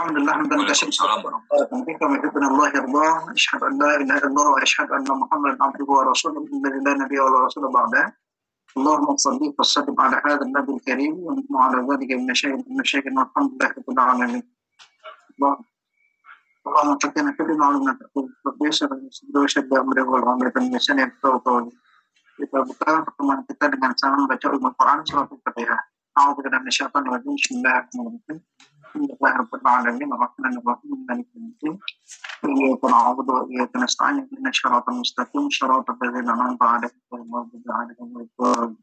Alhamdulillah hamdan katsiran kama yuhibbu Allah yarda. Asyhadu an la ilaha illallah wa asyhadu anna Muhammadan abduhu wa rasuluhu. Inna lillahi nabiyya wa rasula ba'da. Allahumma shalli wa sallim ala hadzal nabiyil karim wa ala dzalika min syai'in alhamdulillah rabbil alamin. Allahumma faqqihna fid din wa 'allimna ta'wil. Biasa dosa amri wal amri dan misalnya tahu. Kita buka pertemuan kita dengan sama membaca Al-Qur'an surah Al-Fatihah. A'udzu billahi minasyaitonir rajim. Bismillahirrahmanirrahim. Alhamdulillahirabbil alamin arrahmanir rahim maliki yaumiddin. Iyyaka na'budu wa iyyaka nasta'in ihdinas siratal mustaqim siratal ladzina an'amta 'alaihim ghairil maghdubi 'alaihim waladdallin.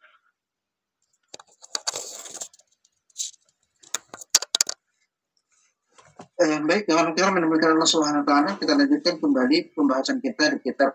Baik, dengan kita menemukan Allah Subhanahu wa taala, kita lanjutkan kembali pembahasan kita di kitab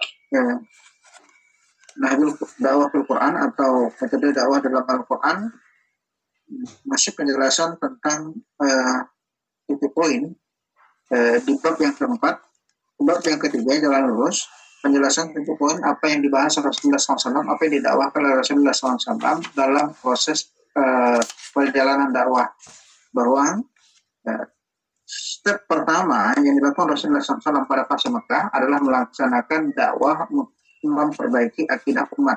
Nahjul Dakwah Al-Qur'an atau metode dakwah dalam Al-Qur'an. Masih penjelasan tentang titik poin di bab yang keempat, bab yang ketiga jalan lurus, penjelasan titik poin apa yang dibahas Rasulullah SAW, apa yang didakwahkan oleh Rasulullah SAW dalam proses perjalanan dakwah. Bahwa step pertama yang dilakukan Rasulullah SAW pada fase Mekah adalah melaksanakan dakwah memperbaiki akidah umat.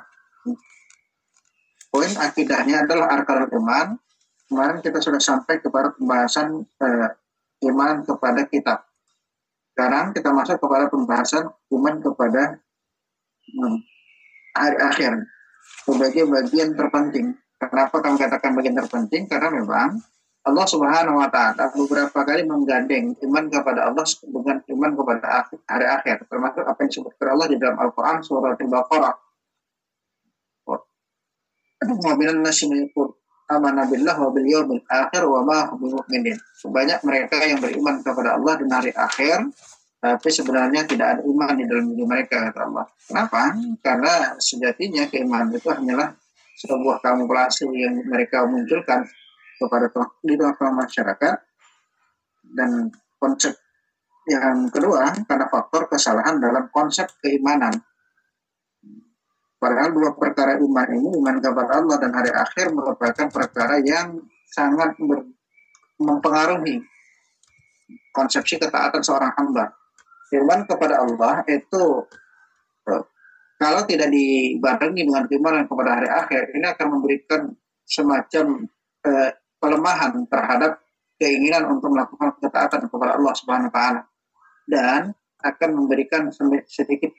Poin akidahnya adalah arkanul iman. Kemarin kita sudah sampai kepada pembahasan iman kepada kitab. Sekarang kita masuk kepada pembahasan iman kepada hari akhir. Sebagai bagian terpenting. Kenapa kami katakan bagian terpenting? Karena memang Allah Subhanahu wa taala beberapa kali menggandeng iman kepada Allah dengan iman kepada hari akhir. Termasuk apa yang disebutkan Allah di dalam Al-Qur'an surah Al-Baqarah. Wabilan nasi menyebut amanah billah wa bil yawmil akhir wa ma hum mu'minin. Banyak mereka yang beriman kepada Allah dan hari akhir, tapi sebenarnya tidak ada iman di dalam diri mereka, kata Allah. Kenapa? Karena sejatinya keimanan itu hanyalah sebuah kamuflase yang mereka munculkan kepada di tengah masyarakat. Dan konsep yang kedua karena faktor kesalahan dalam konsep keimanan. Padahal dua perkara iman ini, iman kepada Allah dan hari akhir, merupakan perkara yang sangat mempengaruhi konsepsi ketaatan seorang hamba. Iman kepada Allah itu kalau tidak dibarengi dengan iman kepada hari akhir, ini akan memberikan semacam pelemahan terhadap keinginan untuk melakukan ketaatan kepada Allah Subhanahu wa taala, dan akan memberikan sedikit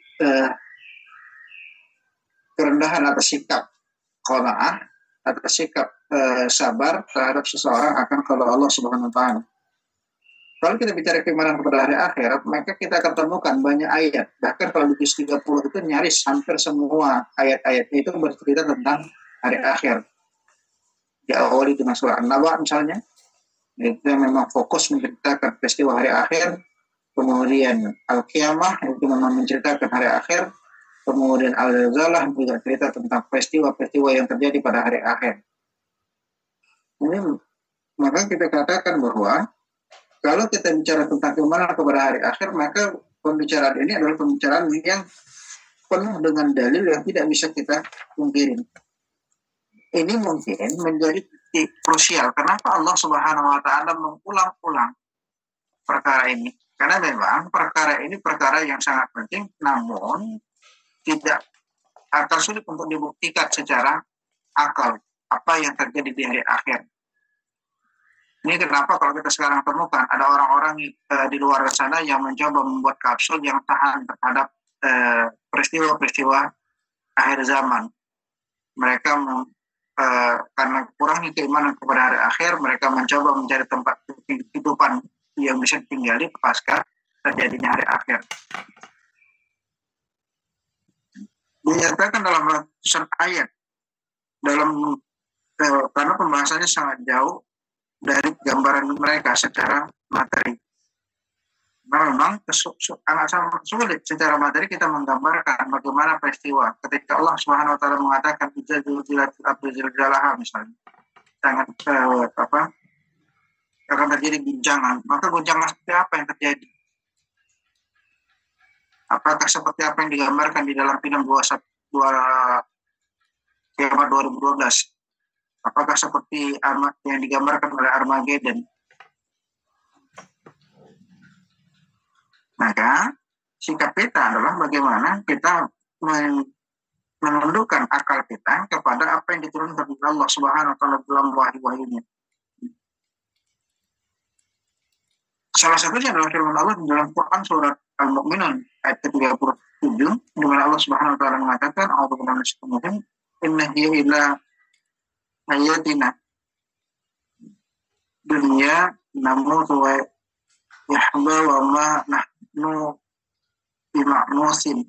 kerendahan atas sikap qanaah, atas sikap sabar terhadap seseorang akan kalau Allah Subhanahu wa taala. Kalau kita bicara keimanan kepada hari akhirat, maka kita akan temukan banyak ayat. Bahkan kalau di juz 30 itu nyaris hampir semua ayat-ayatnya itu bercerita tentang hari akhir. Diawali dengan surah An-Naba misalnya, itu memang fokus menceritakan peristiwa hari akhir. Kemudian Al-Qiyamah itu memang menceritakan hari akhir. Kemudian Al-Zalzalah juga cerita tentang peristiwa-peristiwa yang terjadi pada hari akhir. Ini maka kita katakan bahwa kalau kita bicara tentang keimanan kepada hari akhir, maka pembicaraan ini adalah pembicaraan yang penuh dengan dalil yang tidak bisa kita pungkiri. Ini mungkin menjadi titik krusial. Kenapa Allah Subhanahu wa taala mengulang-ulang perkara ini? Karena memang perkara ini perkara yang sangat penting, namun tidak akan sulit untuk dibuktikan secara akal apa yang terjadi di hari akhir. Ini kenapa kalau kita sekarang temukan ada orang-orang di luar sana yang mencoba membuat kapsul yang tahan terhadap peristiwa-peristiwa akhir zaman. Mereka karena kurangnya keimanan kepada hari akhir, mereka mencoba mencari tempat kehidupan yang bisa ditinggali pasca terjadinya hari akhir. Dinyatakan dalam ratusan ayat karena pembahasannya sangat jauh dari gambaran mereka secara materi. Nah, memang sangat sulit secara materi kita menggambarkan bagaimana peristiwa ketika Allah Subhanahu wa taala mengatakan misalnya sangat akan terjadi guncangan. Maka guncangan seperti apa yang terjadi? Apakah seperti apa yang digambarkan di dalam film Kiamat 2012? Apakah seperti yang digambarkan oleh Armageddon? Maka sikap kita adalah bagaimana kita menundukkan akal kita kepada apa yang diturunkan oleh Allah Subhanahu wa taala dalam wahyu-wahyunya. Salah satunya adalah firman Allah dalam Quran surat Al-Mu'minun ayat ke-37 di mana Allah Subhanahu wa taala mengatakan a'udzubillahi minasyaitonir rajim inna hiya illa hayatina dunya namutu wa yahya wa ma nahnu bima'musin.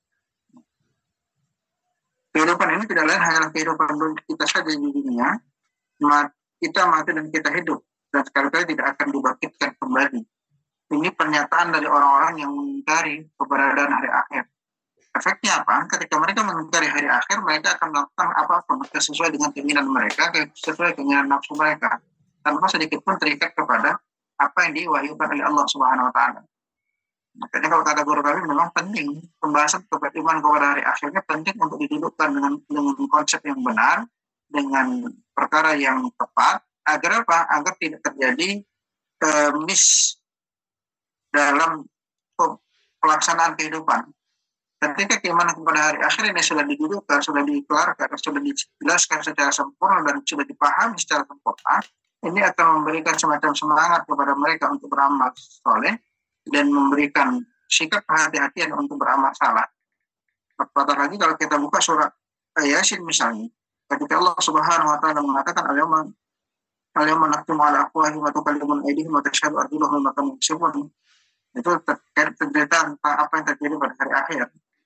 Kehidupan ini tidak lain hanyalah kehidupan kita saja di dunia. Kita mati dan kita hidup, dan sekali-kali tidak akan dibangkitkan kembali. Ini pernyataan dari orang-orang yang mengingkari keberadaan hari akhir. Efeknya apa? Ketika mereka mengingkari hari akhir, mereka akan melakukan apapun sesuai dengan keinginan mereka, sesuai keinginan nafsu mereka, tanpa sedikit pun terikat kepada apa yang diwahyukan oleh Allah Subhanahu wa taala. Makanya kalau kata guru kami memang penting pembahasan terkait iman kepada hari akhirnya penting untuk didudukkan dengan konsep yang benar, dengan perkara yang tepat, agar apa? Agar tidak terjadi miss dalam pelaksanaan kehidupan. Ketika keimanan kepada hari akhir ini sudah didudukkan, sudah dikelarkan, sudah dijelaskan secara sempurna dan sudah dipahami secara sempurna, ini akan memberikan semacam semangat kepada mereka untuk beramal soleh dan memberikan sikap kehati-hatian untuk beramal salah. Apatah lagi kalau kita buka surat Yasin misalnya, ketika Allah Subhanahu wa taala mengatakan al-yawma nakhtimu ala afwahihim wa tukallimuna aydihim wa tashhadu arjuluhum bima kanu yaksibun. Itu terkait tentang apa yang terjadi pada hari akhir.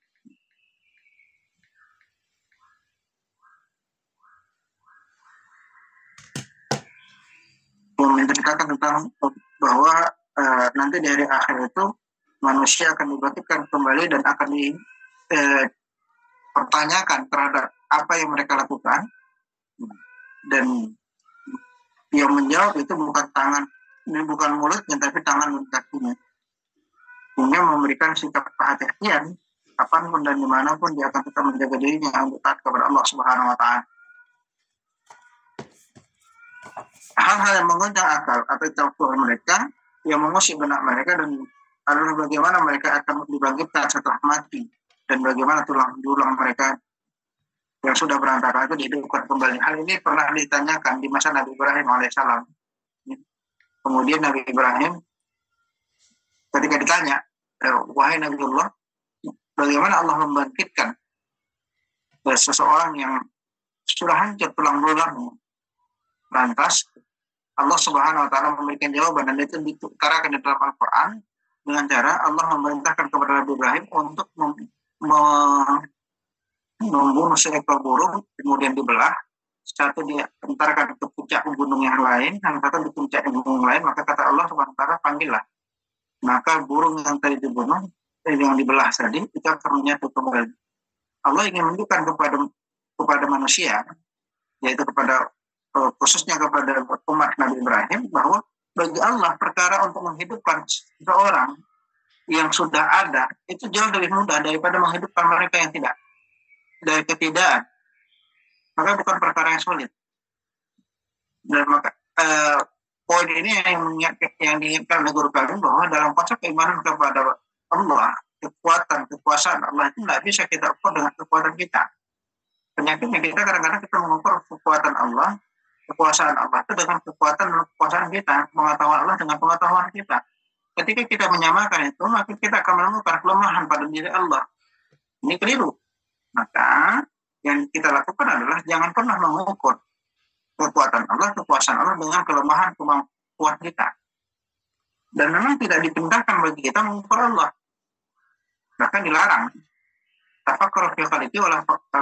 Menceritakan tentang bahwa nanti di hari akhir itu manusia akan dibangkitkan kembali dan akan dipertanyakan terhadap apa yang mereka lakukan, dan yang menjawab itu bukan tangan, bukan mulutnya, tapi tangan dan kakinya. Sehingga memberikan sikap kehati-hatian kapanpun dan dimanapun dia akan tetap menjaga dirinya untuk taat kepada Allah Subhanahu wa taala. Hal-hal yang mengguncang akal atau campur mereka, yang mengusik benak mereka, dan adalah bagaimana mereka akan dibangkitkan setelah mati, dan bagaimana tulang mereka yang sudah berantakan itu dihidupkan kembali. Hal ini pernah ditanyakan di masa Nabi Ibrahim alaihissalam. Kemudian Nabi Ibrahim ketika ditanya, wahai Nabiullah, bagaimana Allah membangkitkan seseorang yang sudah hancur tulang belulangnya? Lantas Allah Subhanahu wa taala memberikan jawaban, dan itu diutarakan di dalam Al-Qur'an dengan cara Allah memerintahkan kepada Nabi Ibrahim untuk membunuh seekor burung, kemudian dibelah, satu diantarkan ke puncak gunung yang lain, yang satu di puncak gunung lain. Maka kata Allah Subhanahu wa taala, panggillah. Maka burung yang tadi dibunuh, yang dibelah tadi, itu akan menyatu kembali. Allah ingin menunjukkan kepada manusia, yaitu kepada khususnya kepada umat Nabi Ibrahim, bahwa bagi Allah perkara untuk menghidupkan seseorang yang sudah ada itu jauh lebih mudah daripada menghidupkan mereka yang tidak, dari ketidakan. Maka bukan perkara yang sulit. Dan maka poin ini yang diingatkan oleh guru kami, bahwa dalam konsep keimanan kepada Allah, kekuasaan Allah itu tidak bisa kita ukur dengan kekuatan kita. Penyakitnya kita kadang-kadang kita mengukur kekuatan Allah, kekuasaan Allah itu dengan kekuasaan kita, pengetahuan Allah dengan pengetahuan kita. Ketika kita menyamakan itu, maka kita akan menemukan kelemahan pada diri Allah. Ini keliru. Maka yang kita lakukan adalah jangan pernah mengukur kekuatan Allah, kekuasaan Allah dengan kelemahan kemampuan kita. Dan memang tidak dipindahkan bagi kita mengukur Allah. Bahkan dilarang. Tafakkur fi khalqi wala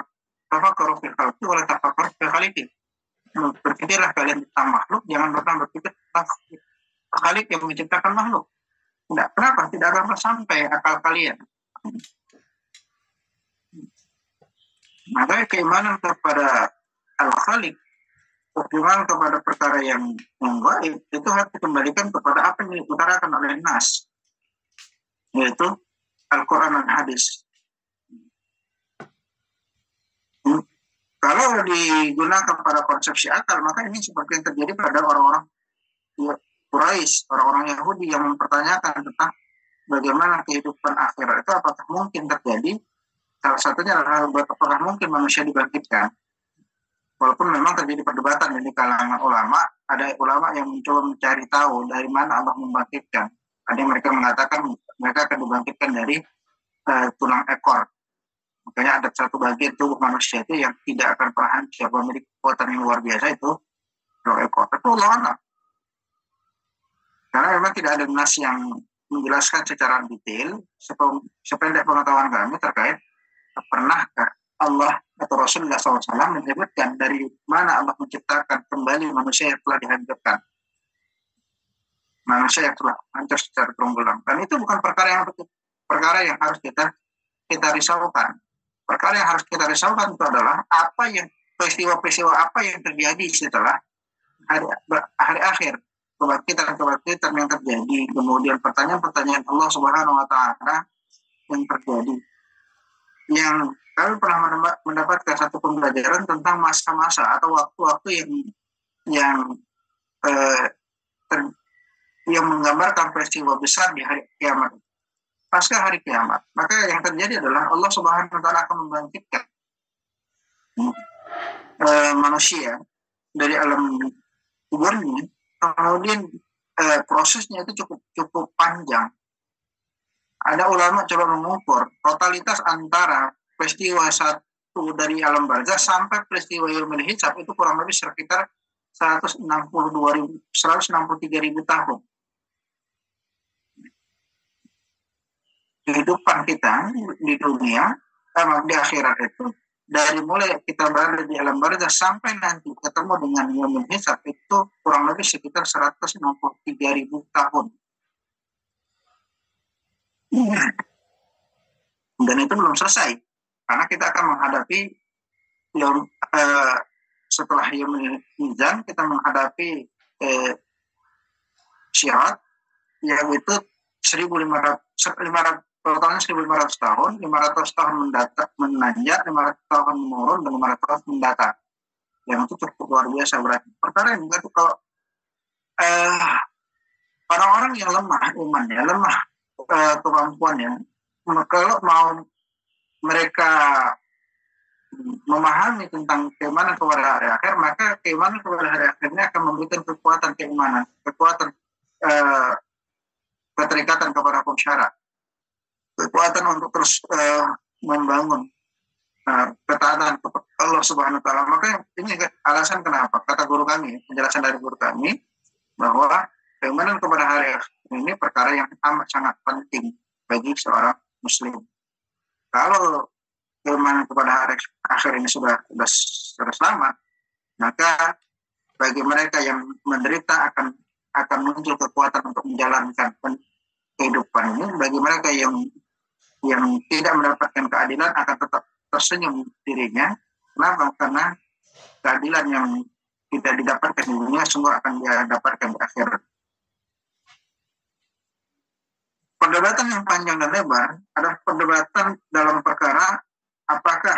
tafakkur fi khaliqi. Berpikirlah kalian tentang makhluk, jangan pernah berpikir tentang Khalik yang menciptakan makhluk. Tidak, kenapa? Tidak akan sampai akal kalian. Maka keimanan kepada Al-Khaliq, keimanan kepada perkara yang gaib, itu harus dikembalikan kepada apa yang diutarakan oleh Nas, yaitu Al-Quran dan Hadis. Kalau digunakan pada konsepsi akal, maka ini seperti yang terjadi pada orang-orang Quraisy, orang-orang Yahudi yang mempertanyakan tentang bagaimana kehidupan akhirat itu apakah mungkin terjadi. Salah satunya adalah apakah mungkin manusia dibangkitkan. Walaupun memang terjadi perdebatan di kalangan ulama, ada ulama yang mencoba mencari tahu dari mana Allah membangkitkan. Ada yang mereka mengatakan mereka akan dibangkitkan dari tulang ekor. Makanya ada satu bagian tubuh manusia itu yang tidak akan pernah hancur, memiliki kekuatan yang luar biasa, itu tulang ekor. Itu Allah. Karena memang tidak ada nas yang menjelaskan secara detail, sependek pengetahuan kami terkait pernahkah Allah atau Rasulullah SAW menyebutkan dari mana Allah menciptakan kembali manusia yang telah dihancurkan, manusia yang telah hancur secara berulang-ulang. Dan itu bukan perkara yang harus kita risaukan. Perkara yang harus kita risaukan itu adalah apa yang peristiwa-peristiwa apa yang terjadi setelah hari akhir, kebangkitan yang terjadi, kemudian pertanyaan-pertanyaan Allah Subhanahu wa taala yang terjadi. Yang kami pernah mendapatkan satu pembelajaran tentang masa-masa atau waktu-waktu yang menggambarkan peristiwa besar di hari kiamat. Pasca hari kiamat, maka yang terjadi adalah Allah Subhanahu wa taala akan membangkitkan manusia dari alam kuburnya. Kemudian prosesnya itu cukup panjang. Ada ulama coba mengukur totalitas antara peristiwa satu dari alam barzah sampai peristiwa yaumul hisab itu kurang lebih sekitar 163.000 tahun. Kehidupan kita di dunia sama di akhirat itu, dari mulai kita berada di alam barzah sampai nanti ketemu dengan yaumul hisab itu kurang lebih sekitar 163.000 tahun. Dan itu belum selesai, karena kita akan menghadapi setelah yaumul mizan, kita menghadapi syirat, yaitu 1.500 tahun, 500 tahun menanjak, 500 tahun menurun, dan 500 tahun mendatar. Yang itu cukup luar biasa berarti. Perkara yang juga itu kalau orang-orang yang lemah imannya, lemah kemampuannya, kalau mau mereka memahami tentang keimanan kepada hari akhir, maka keimanan kepada hari akhirnya akan memberikan kekuatan keimanan, kekuatan keterikatan kepada hukum syara, kekuatan untuk terus membangun ketaatan kepada Allah Subhanahu wa taala. Maka ini alasan kenapa kata guru kami, penjelasan dari guru kami, bahwa keimanan kepada hari akhir ini perkara yang amat sangat penting bagi seorang muslim. Kalau keimanan kepada hari akhir ini sudah selamat, maka bagi mereka yang menderita akan muncul kekuatan untuk menjalankan kehidupan ini. Bagi mereka yang tidak mendapatkan keadilan akan tetap tersenyum dirinya. Kenapa? Karena keadilan yang tidak didapatkan di dunia semua akan didapatkan di akhirat. Perdebatan yang panjang dan lebar adalah perdebatan dalam perkara apakah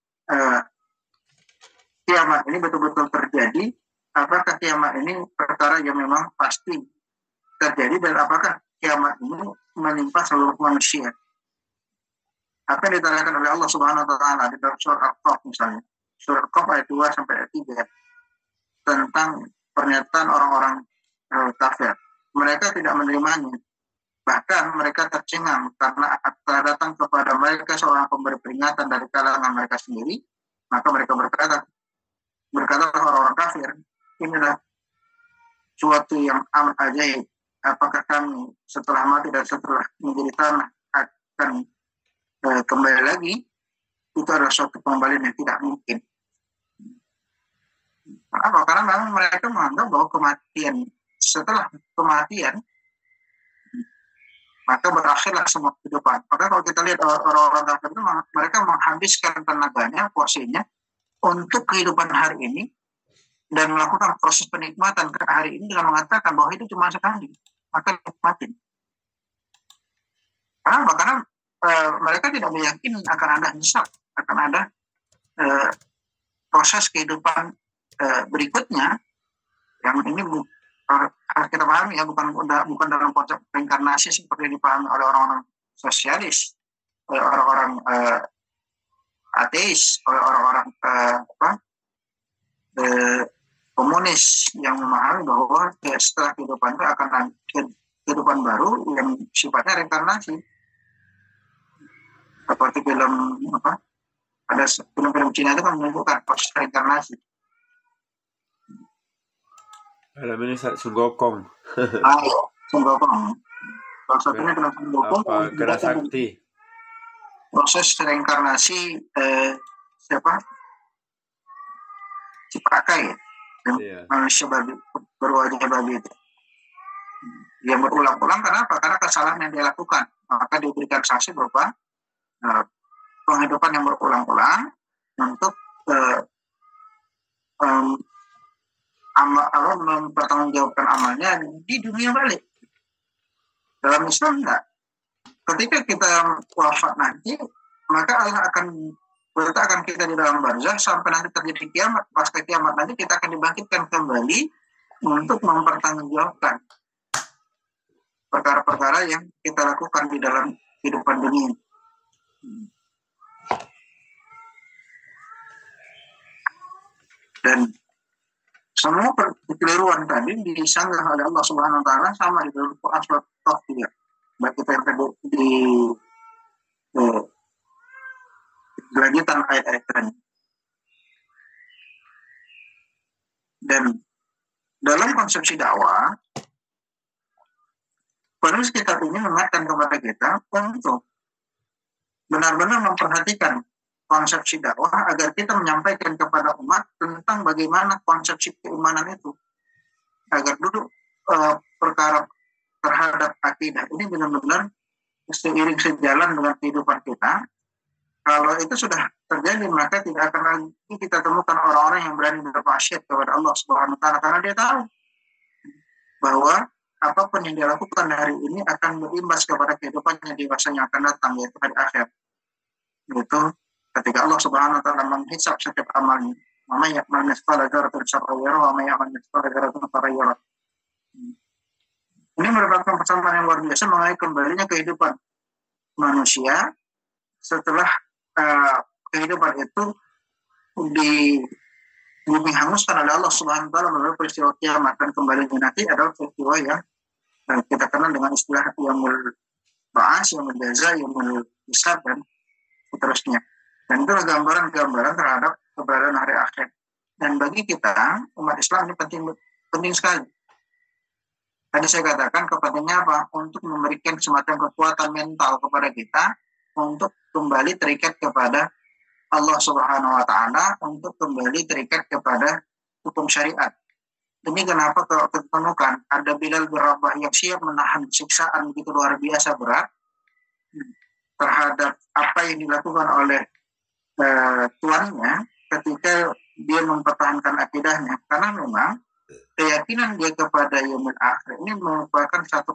kiamat ini betul-betul terjadi, apakah kiamat ini perkara yang memang pasti terjadi, dan apakah kiamat ini menimpa seluruh manusia. Apa yang diterangkan oleh Allah Subhanahu wa taala di dalam surah Al-Qaf misalnya, surah Al-Qaf ayat 2 sampai ayat 3, tentang pernyataan orang-orang kafir. Mereka tidak menerimanya. Bahkan mereka tercengang karena telah datang kepada mereka seorang pemberi peringatan dari kalangan mereka sendiri. Maka mereka berkata orang-orang kafir, inilah suatu yang amat ajaib. Apakah kami setelah mati dan setelah menjadi tanah akan kembali lagi? Itu adalah suatu kembalian yang tidak mungkin. Kenapa? Karena memang mereka menganggap bahwa setelah kematian maka berakhirlah semua kehidupan. Maka kalau kita lihat orang-orang kafir itu, mereka menghabiskan tenaganya, porsinya untuk kehidupan hari ini dan melakukan proses penikmatan ke hari ini dengan mengatakan bahwa itu cuma sekali, maka nikmatin. Kenapa? Karena mereka tidak meyakini akan ada hisab, akan ada proses kehidupan berikutnya yang ini harus kita pahami ya, bukan dalam konsep reinkarnasi seperti dipahami oleh orang-orang sosialis, oleh orang-orang ateis, oleh orang-orang komunis yang memahami bahwa setelah kehidupan itu akan ada kehidupan baru yang sifatnya reinkarnasi. Seperti film ada film-film Cina itu kan menunjukkan proses reinkarnasi. Film ini Sun Gokong. Sun Gokong. Salah satunya film Sun Gokong. Gera Sakti. Proses reinkarnasi Cipakai, manusia babi, berwajah babi itu. Yang berulang-ulang kenapa? Karena kesalahan yang dia lakukan. Maka diberikan sanksi berupa penghidupan yang berulang-ulang untuk mempertanggungjawabkan amalnya di dunia balik. Dalam Islam enggak. Ketika kita wafat nanti, maka Allah akan meletakkan kita di dalam barzah sampai nanti terjadi kiamat. Pasca kiamat nanti kita akan dibangkitkan kembali untuk mempertanggungjawabkan perkara-perkara yang kita lakukan di dalam kehidupan dunia. Dan semua kekeliruan tadi disanggah oleh Allah Subhanahu wa taala sama di dalam Quran surat Taha juga. Baik kita yang tadi di lanjutan ayat-ayat tadi. Dan dalam konsepsi dakwah, penulis kitab ini mengingatkan kepada kita untuk benar-benar memperhatikan konsepsi dakwah agar kita menyampaikan kepada umat tentang bagaimana konsepsi keimanan itu, agar duduk perkara terhadap akidah ini benar-benar seiring sejalan dengan kehidupan kita. Kalau itu sudah terjadi, maka tidak akan lagi kita temukan orang-orang yang berani bermaksiat kepada Allah Subhanahu wa taala, karena dia tahu bahwa apapun yang dia lakukan hari ini akan berimbas kepada kehidupannya di masa yang akan datang, yaitu hari akhir. Itu ketika Allah Subhanahu wa taala menghisab setiap amalnya. Wa may ya'mal mithqala dzarratin syarran yarah wa may ya'mal mithqala dzarratin khairan yarah. Ini merupakan persamaan yang luar biasa mengenai kembalinya kehidupan manusia setelah kehidupan itu di bumi hanguskan oleh Allah Subhanahu wa taala melalui peristiwa kiamat, dan kembali nanti adalah peristiwa yang kita kenal dengan istilah yaumul ba'ats, yaumul jaza, yaumul hisab, dan seterusnya. Dan itu gambaran-gambaran terhadap keberadaan hari akhir. Dan bagi kita umat Islam ini penting sekali. Tadi saya katakan kepentingannya apa? Untuk memberikan semacam kekuatan mental kepada kita untuk kembali terikat kepada Allah Subhanahu wa taala, untuk kembali terikat kepada hukum syariat. Ini kenapa kalau ketemukan ada Bilal bin Rabah yang siap menahan siksaan begitu luar biasa berat terhadap apa yang dilakukan oleh tuannya ketika dia mempertahankan akidahnya, karena memang keyakinan dia kepada yaumil akhir ini merupakan satu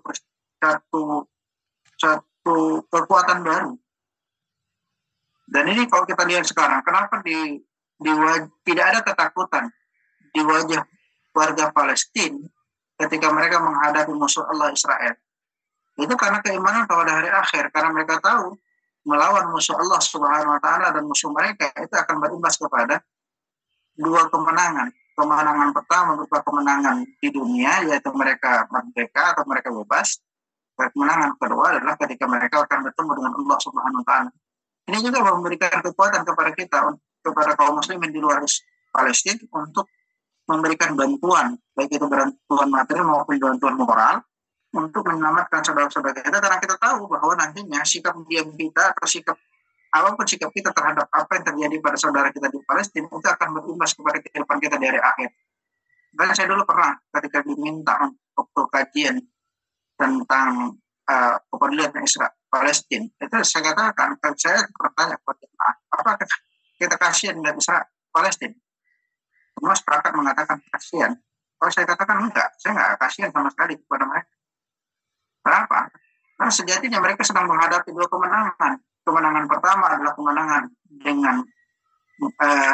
kekuatan baru. Dan ini kalau kita lihat sekarang, kenapa tidak ada ketakutan di wajah warga Palestina ketika mereka menghadapi musuh Allah Israel? Itu karena keimanan kepada hari akhir, karena mereka tahu melawan musuh Allah Subhanahu wa taala dan musuh mereka itu akan berimbas kepada dua kemenangan. Kemenangan pertama berupa kemenangan di dunia, yaitu mereka merdeka atau mereka bebas. Dan kemenangan kedua adalah ketika mereka akan bertemu dengan Allah Subhanahu wa taala. Ini juga memberikan kekuatan kepada kita, kepada kaum muslimin di luar Palestina, untuk memberikan bantuan, baik itu bantuan material maupun bantuan moral, untuk menyelamatkan saudara-saudara kita, karena kita tahu bahwa nantinya sikap diam kita atau apapun sikap kita terhadap apa yang terjadi pada saudara kita di Palestina itu akan berimbas kepada kehidupan kita di hari akhir. Dan saya dulu pernah ketika diminta untuk kajian tentang kepedulian Israel Palestina, itu saya katakan, saya bertanya kepada apakah kita kasihan dengan Israel Palestina? Semua sepakat mengatakan kasihan. Kalau saya katakan enggak, saya enggak kasihan sama sekali kepada mereka. Kenapa? Karena sejatinya mereka sedang menghadapi dua kemenangan. Kemenangan pertama adalah kemenangan dengan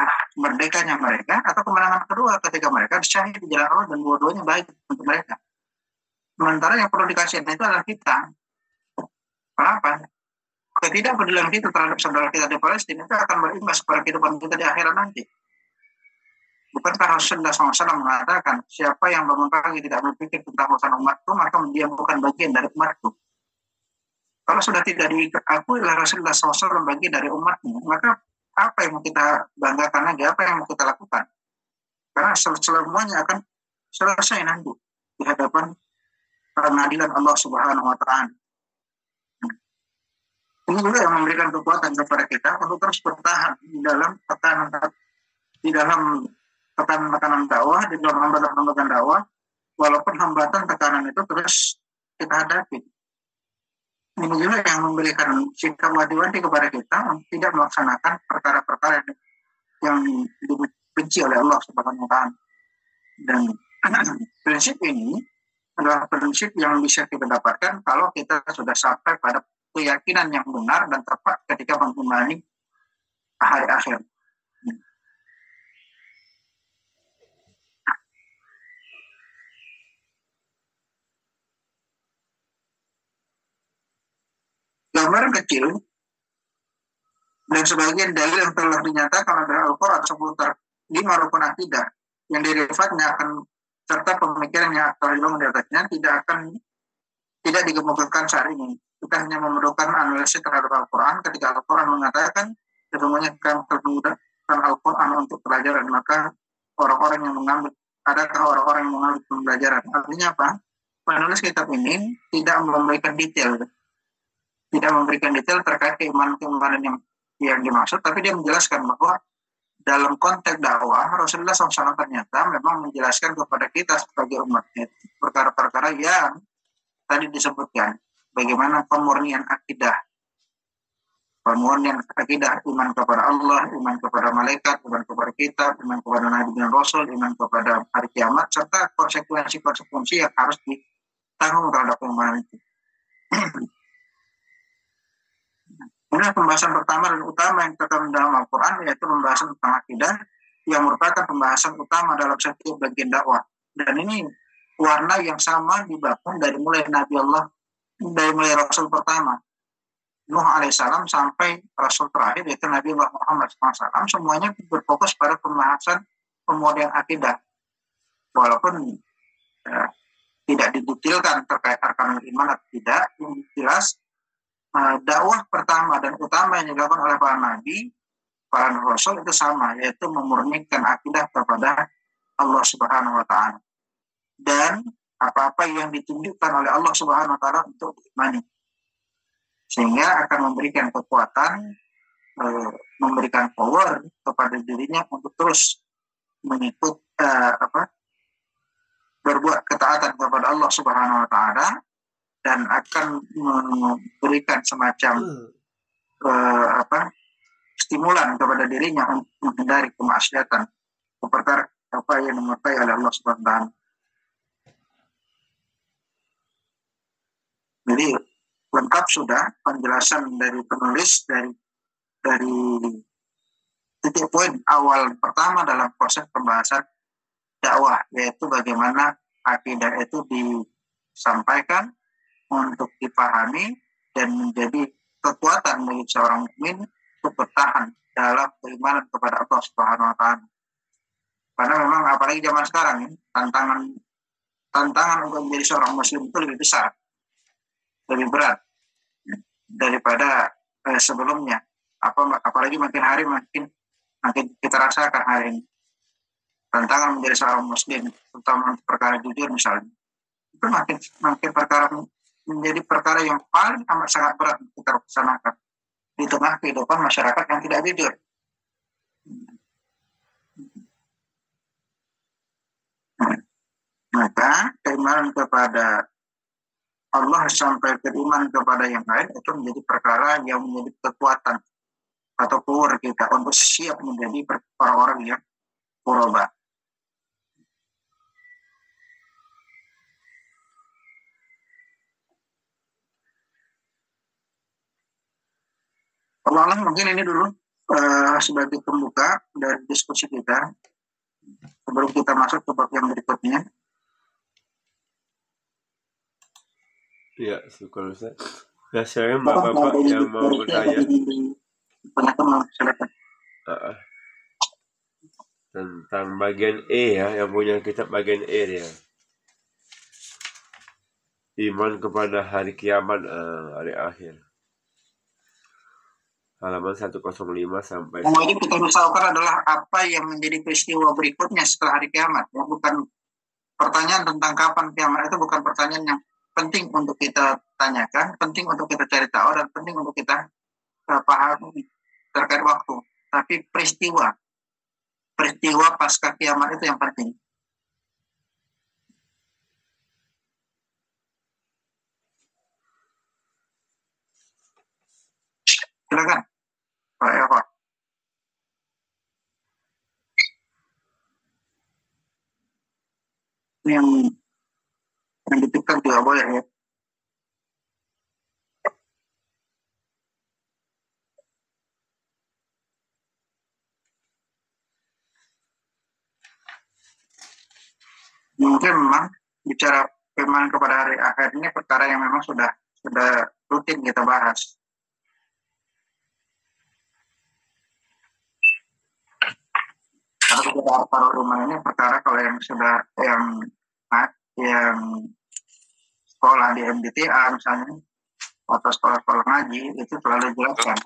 merdekanya mereka, atau kemenangan kedua ketika mereka syahid di jalan Allah, dan dua-duanya baik untuk mereka. Sementara yang perlu dikasihan itu adalah kita. Kenapa? Ketidakpedulian kita terhadap saudara kita di Palestina itu akan berimbas pada kehidupan kita di akhirat nanti. Bukankah Rasulullah SAW mengatakan, siapa yang bangun pagi tidak berpikir tentang urusan umatku, maka dia bukan bagian dari umatku. Kalau sudah tidak diakui oleh Rasulullah SAW bagian dari umatmu, maka apa yang mau kita banggakan lagi, apa yang mau kita lakukan? Karena semuanya akan selesai nanti di hadapan pengadilan Allah Subhanahu Wa Taala. Ini juga yang memberikan kekuatan kepada kita untuk terus bertahan di dalam tekanan dakwah, di dalam hambatan dakwah, walaupun hambatan tekanan itu terus kita hadapi. Ini juga yang memberikan sikap wanti-wanti kepada kita untuk tidak melaksanakan perkara-perkara yang dibenci oleh Allah Subhanahu Wa Taala. Dan prinsip ini adalah prinsip yang bisa kita dapatkan kalau kita sudah sampai pada keyakinan yang benar dan tepat ketika mengimani hari akhir. Gambaran kecil dan sebagian dalil yang telah dinyatakan oleh Al-Quran seputar 5 rukun akidah yang derivatnya akan serta pemikiran yang telah dibangun di atasnya tidak dikemukakan saat ini. Kita hanya memerlukan analisis terhadap Al-Quran ketika Al-Quran mengatakan sesungguhnya kami telah menggunakan Al-Quran untuk pelajaran, maka adakah orang-orang yang mengambil pembelajaran? Artinya apa? Penulis kitab ini tidak memberikan detail terkait keimanan yang dimaksud, tapi dia menjelaskan bahwa dalam konteks dakwah Rasulullah SAW ternyata memang menjelaskan kepada kita sebagai umatnya perkara-perkara yang tadi disebutkan, bagaimana pemurnian akidah, iman kepada Allah, iman kepada malaikat, iman kepada kitab, iman kepada Nabi dan Rasul, iman kepada hari kiamat, serta konsekuensi yang harus ditanggung terhadap iman itu. Ini pembahasan pertama dan utama yang terkandung dalam Al-Quran, yaitu pembahasan tentang akidah yang merupakan pembahasan utama dalam setiap bagian dakwah. Dan ini warna yang sama dibangun dari mulai Rasul pertama Nuh alaihissalam sampai Rasul terakhir yaitu Nabi Muhammad SAW, semuanya berfokus pada pembahasan pemurnian akidah. Walaupun tidak didetailkan terkait arkanul iman atau tidak, yang jelas dakwah pertama dan utama yang dilakukan oleh para nabi, para rasul itu sama, yaitu memurnikan akidah kepada Allah Subhanahu Wa Taala dan apa-apa yang ditunjukkan oleh Allah Subhanahu Wa Taala untuk diimani, sehingga akan memberikan kekuatan, memberikan power kepada dirinya untuk terus mengikut berbuat ketaatan kepada Allah Subhanahu Wa Taala, dan akan memberikan semacam stimulan kepada dirinya untuk menghindari kemaksiatan seperti apa yang dimurkai oleh Allah Subhanahu Wa Taala. Jadi lengkap sudah penjelasan dari penulis dari titik poin awal pertama dalam proses pembahasan dakwah, yaitu bagaimana akidah itu disampaikan untuk dipahami dan menjadi kekuatan bagi seorang mukmin untuk bertahan dalam keimanan kepada Allah Subhanahu Wa Taala. Karena memang apalagi zaman sekarang tantangan untuk menjadi seorang muslim itu lebih besar, lebih berat daripada sebelumnya. Apalagi makin hari makin kita rasakan hari ini. Tantangan menjadi seorang muslim, terutama perkara jujur misalnya, itu makin menjadi perkara yang paling amat sangat berat kita laksanakan di tengah kehidupan masyarakat yang tidak jujur. Maka keimanan kepada Allah sampai beriman kepada yang lain itu menjadi perkara yang menjadi kekuatan atau power kita untuk siap menjadi orang-orang yang qurba. Allah mungkin ini dulu sebagai pembuka dari diskusi kita sebelum kita masuk ke bab yang berikutnya. Iya, syukur Ustaz. Biasanya Bapak bapak ada yang ini mau bertanya banyak teman silakan. uh, tentang bagian E ya, yang punya kitab bagian E ya. Iman kepada hari kiamat, hari akhir. Halaman 105 sampai Yang wajib kita misalkan adalah apa yang menjadi peristiwa berikutnya setelah hari kiamat. Ya, bukan pertanyaan tentang kapan kiamat, itu bukan pertanyaan yang penting untuk kita tanyakan, penting untuk kita cari tahu, dan penting untuk kita pahami terkait waktu. Tapi peristiwa pasca kiamat itu yang penting. Silakan, Pak Eva. Yang ditiktok juga boleh ya. Mungkin memang bicara keimanan kepada hari akhir ini perkara yang memang sudah rutin kita bahas. Karena kita taruh iman ini perkara kalau yang sudah yang sekolah di MDTA misalnya atau sekolah-sekolah ngaji itu selalu jelaskan.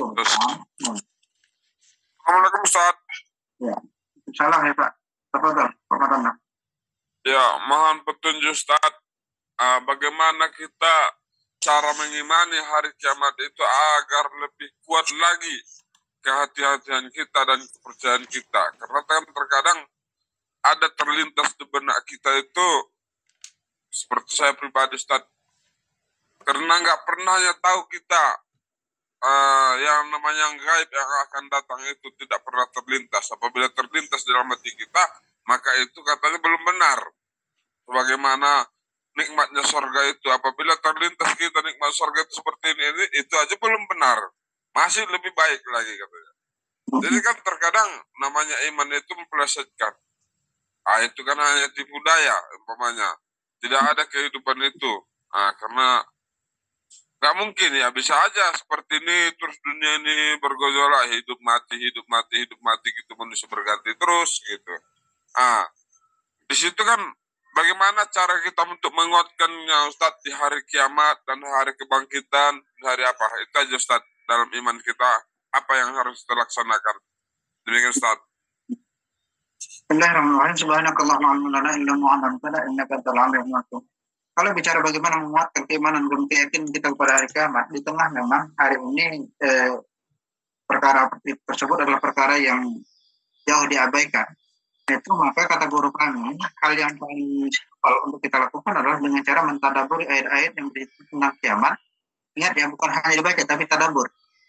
Assalamualaikum Ustaz. Ya, salam ya Pak. Tafadhol, Pak Madana. Ya, mohon petunjuk Ustaz. Bagaimana kita cara mengimani hari kiamat itu agar lebih kuat lagi kehati-hatian kita dan kepercayaan kita. Karena terkadang ada terlintas di benak kita itu, seperti saya pribadi Ustaz, karena nggak pernahnya tahu kita yang namanya gaib yang akan datang itu tidak pernah terlintas. Apabila terlintas dalam hati kita, maka itu katanya belum benar. Sebagaimana nikmatnya surga itu, apabila terlintas kita nikmat surga itu seperti ini, itu aja belum benar. Masih lebih baik lagi katanya. Jadi kan terkadang namanya iman itu mempelesetkan. Itu kan hanya tipu daya umpamanya. Tidak ada kehidupan itu. Karena nggak mungkin ya, bisa aja seperti ini terus dunia ini bergejolak, hidup mati gitu, manusia berganti terus gitu. Di situ kan bagaimana cara kita untuk menguatkannya Ustaz di hari kiamat dan hari kebangkitan, hari apa? Itu aja Ustaz, dalam iman kita apa yang harus kita laksanakan. Demikian Ustaz. Bismillahirrahmanirrahim. Subhanakallahumma la ilaha illa anta astaghfiruka innaka antal azizul hakim. Kalau bicara bagaimana menguatkan keimanan dan keyakinan kita kepada hari kiamat, di tengah memang hari ini perkara tersebut adalah perkara yang jauh diabaikan. Itu maka kata guru kami, hal yang paling simpel untuk kita lakukan adalah dengan cara mentadaburi ayat-ayat yang berisi tentang kiamat. Ingat ya, bukan hanya dibaca tapi tadabur.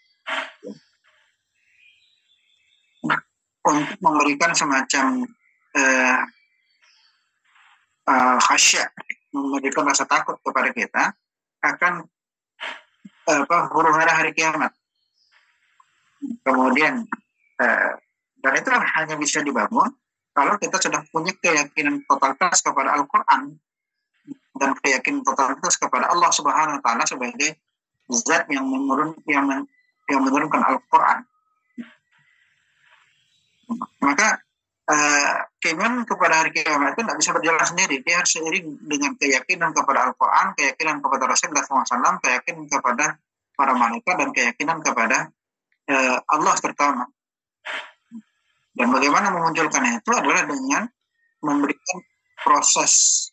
Untuk memberikan semacam khasyah, memberikan rasa takut kepada kita akan huru-hara hari kiamat. Kemudian dan itu hanya bisa dibangun kalau kita sudah punya keyakinan totalitas kepada Al-Quran dan keyakinan totalitas kepada Allah Subhanahu Wa Taala sebagai zat yang menurunkan Al-Quran. Maka keimanan kepada hari kiamat itu tidak bisa berjalan sendiri. Dia harus seiring dengan keyakinan kepada Al-Quran, keyakinan kepada Rasulullah SAW, keyakinan kepada para malaikat, dan keyakinan kepada Allah terutama. Dan bagaimana memunculkan itu adalah dengan memberikan proses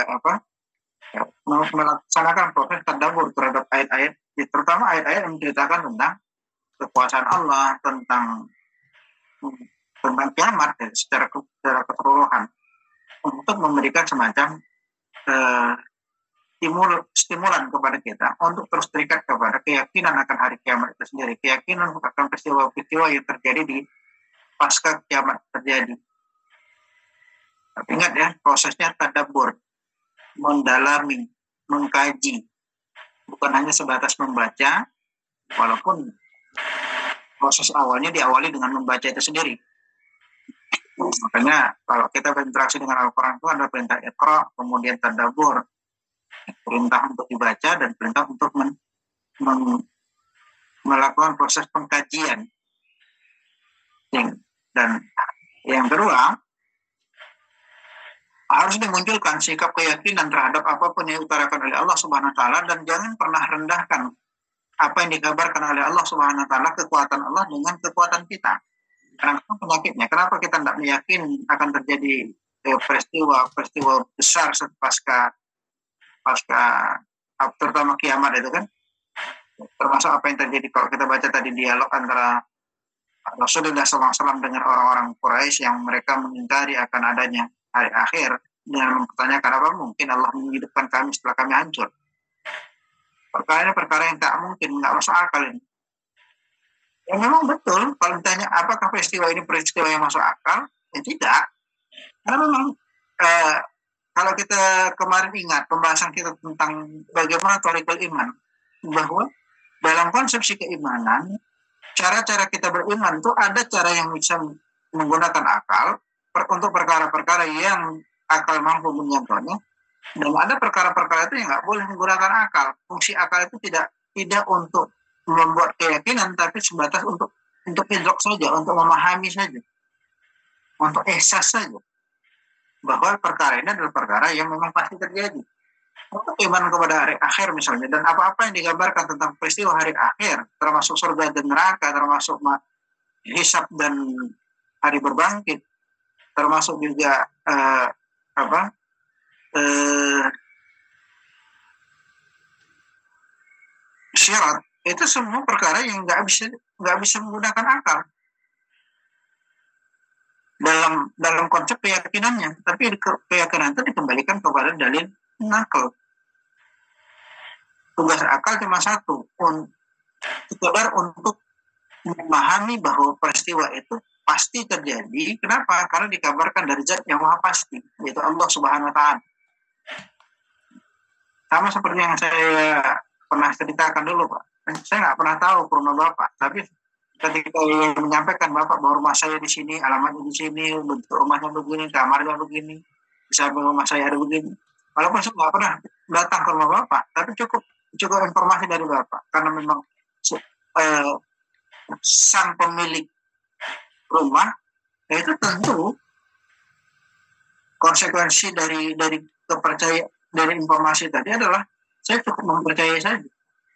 melaksanakan proses tadabbur terhadap ayat-ayat, terutama ayat-ayat yang menceritakan tentang kekuasaan Allah, tentang kiamat secara keseluruhan, untuk memberikan semacam stimulan kepada kita untuk terus terikat kepada keyakinan akan hari kiamat itu sendiri, keyakinan akan peristiwa-peristiwa yang terjadi di pasca kiamat terjadi. Tapi ingat ya, prosesnya tadabbur, mendalami, mengkaji, bukan hanya sebatas membaca, walaupun proses awalnya diawali dengan membaca itu sendiri. Makanya kalau kita berinteraksi dengan Al-Quran itu ada perintah Iqra, kemudian tadabbur, perintah untuk dibaca dan perintah untuk melakukan proses pengkajian. Dan yang kedua, harus dimunculkan sikap keyakinan terhadap apapun yang diutarakan oleh Allah Subhanahu wa taala, dan jangan pernah rendahkan apa yang dikabarkan oleh Allah Subhanahu wa taala, kekuatan Allah dengan kekuatan kita. Karena penyakitnya, kenapa kita tidak meyakini akan terjadi peristiwa besar pasca terutama kiamat itu kan, termasuk apa yang terjadi kalau kita baca tadi dialog antara Rasulullah SAW dengan orang-orang Quraisy yang mereka mengingkari akan adanya hari akhir dengan mempertanyakan apa mungkin Allah menghidupkan kami setelah kami hancur. Perkara ini perkara yang tak mungkin, nggak masuk akal ini. Ya memang betul, kalau ditanya apakah peristiwa ini peristiwa yang masuk akal, ya tidak. Karena memang kalau kita kemarin ingat pembahasan kita tentang bagaimana thariqul iman, bahwa dalam konsepsi keimanan, cara-cara kita beriman itu ada cara yang bisa menggunakan akal untuk perkara-perkara yang akal mampu menjangkaunya, dan ada perkara-perkara itu yang nggak boleh menggunakan akal. Fungsi akal itu tidak untuk membuat keyakinan, tapi sebatas untuk idrok saja, untuk memahami saja, untuk ihsas saja bahwa perkara ini adalah perkara yang memang pasti terjadi. Untuk iman kepada hari akhir misalnya, dan apa-apa yang digambarkan tentang peristiwa hari akhir, termasuk surga dan neraka, termasuk hisab dan hari berbangkit, termasuk juga syirat, itu semua perkara yang nggak bisa menggunakan akal dalam konsep keyakinannya, tapi keyakinan itu dikembalikan kepada dalil nakal. Tugas akal cuma satu, sekedar untuk memahami bahwa peristiwa itu pasti terjadi. Kenapa? Karena dikabarkan dari zat yang maha pasti, yaitu Allah Subhanahu wa taala. Sama seperti yang saya pernah ceritakan dulu, Pak. Saya nggak pernah tahu ke rumah Bapak, tapi ketika menyampaikan Bapak bahwa rumah saya di sini, alamatnya di sini, bentuk rumahnya begini, kamarnya begini, di samping rumah saya ada begini. Walaupun saya nggak pernah datang ke rumah Bapak, tapi cukup informasi dari Bapak, karena memang sang pemilik rumah, itu tentu konsekuensi dari kepercayaan dari informasi tadi adalah saya cukup mempercayai saja.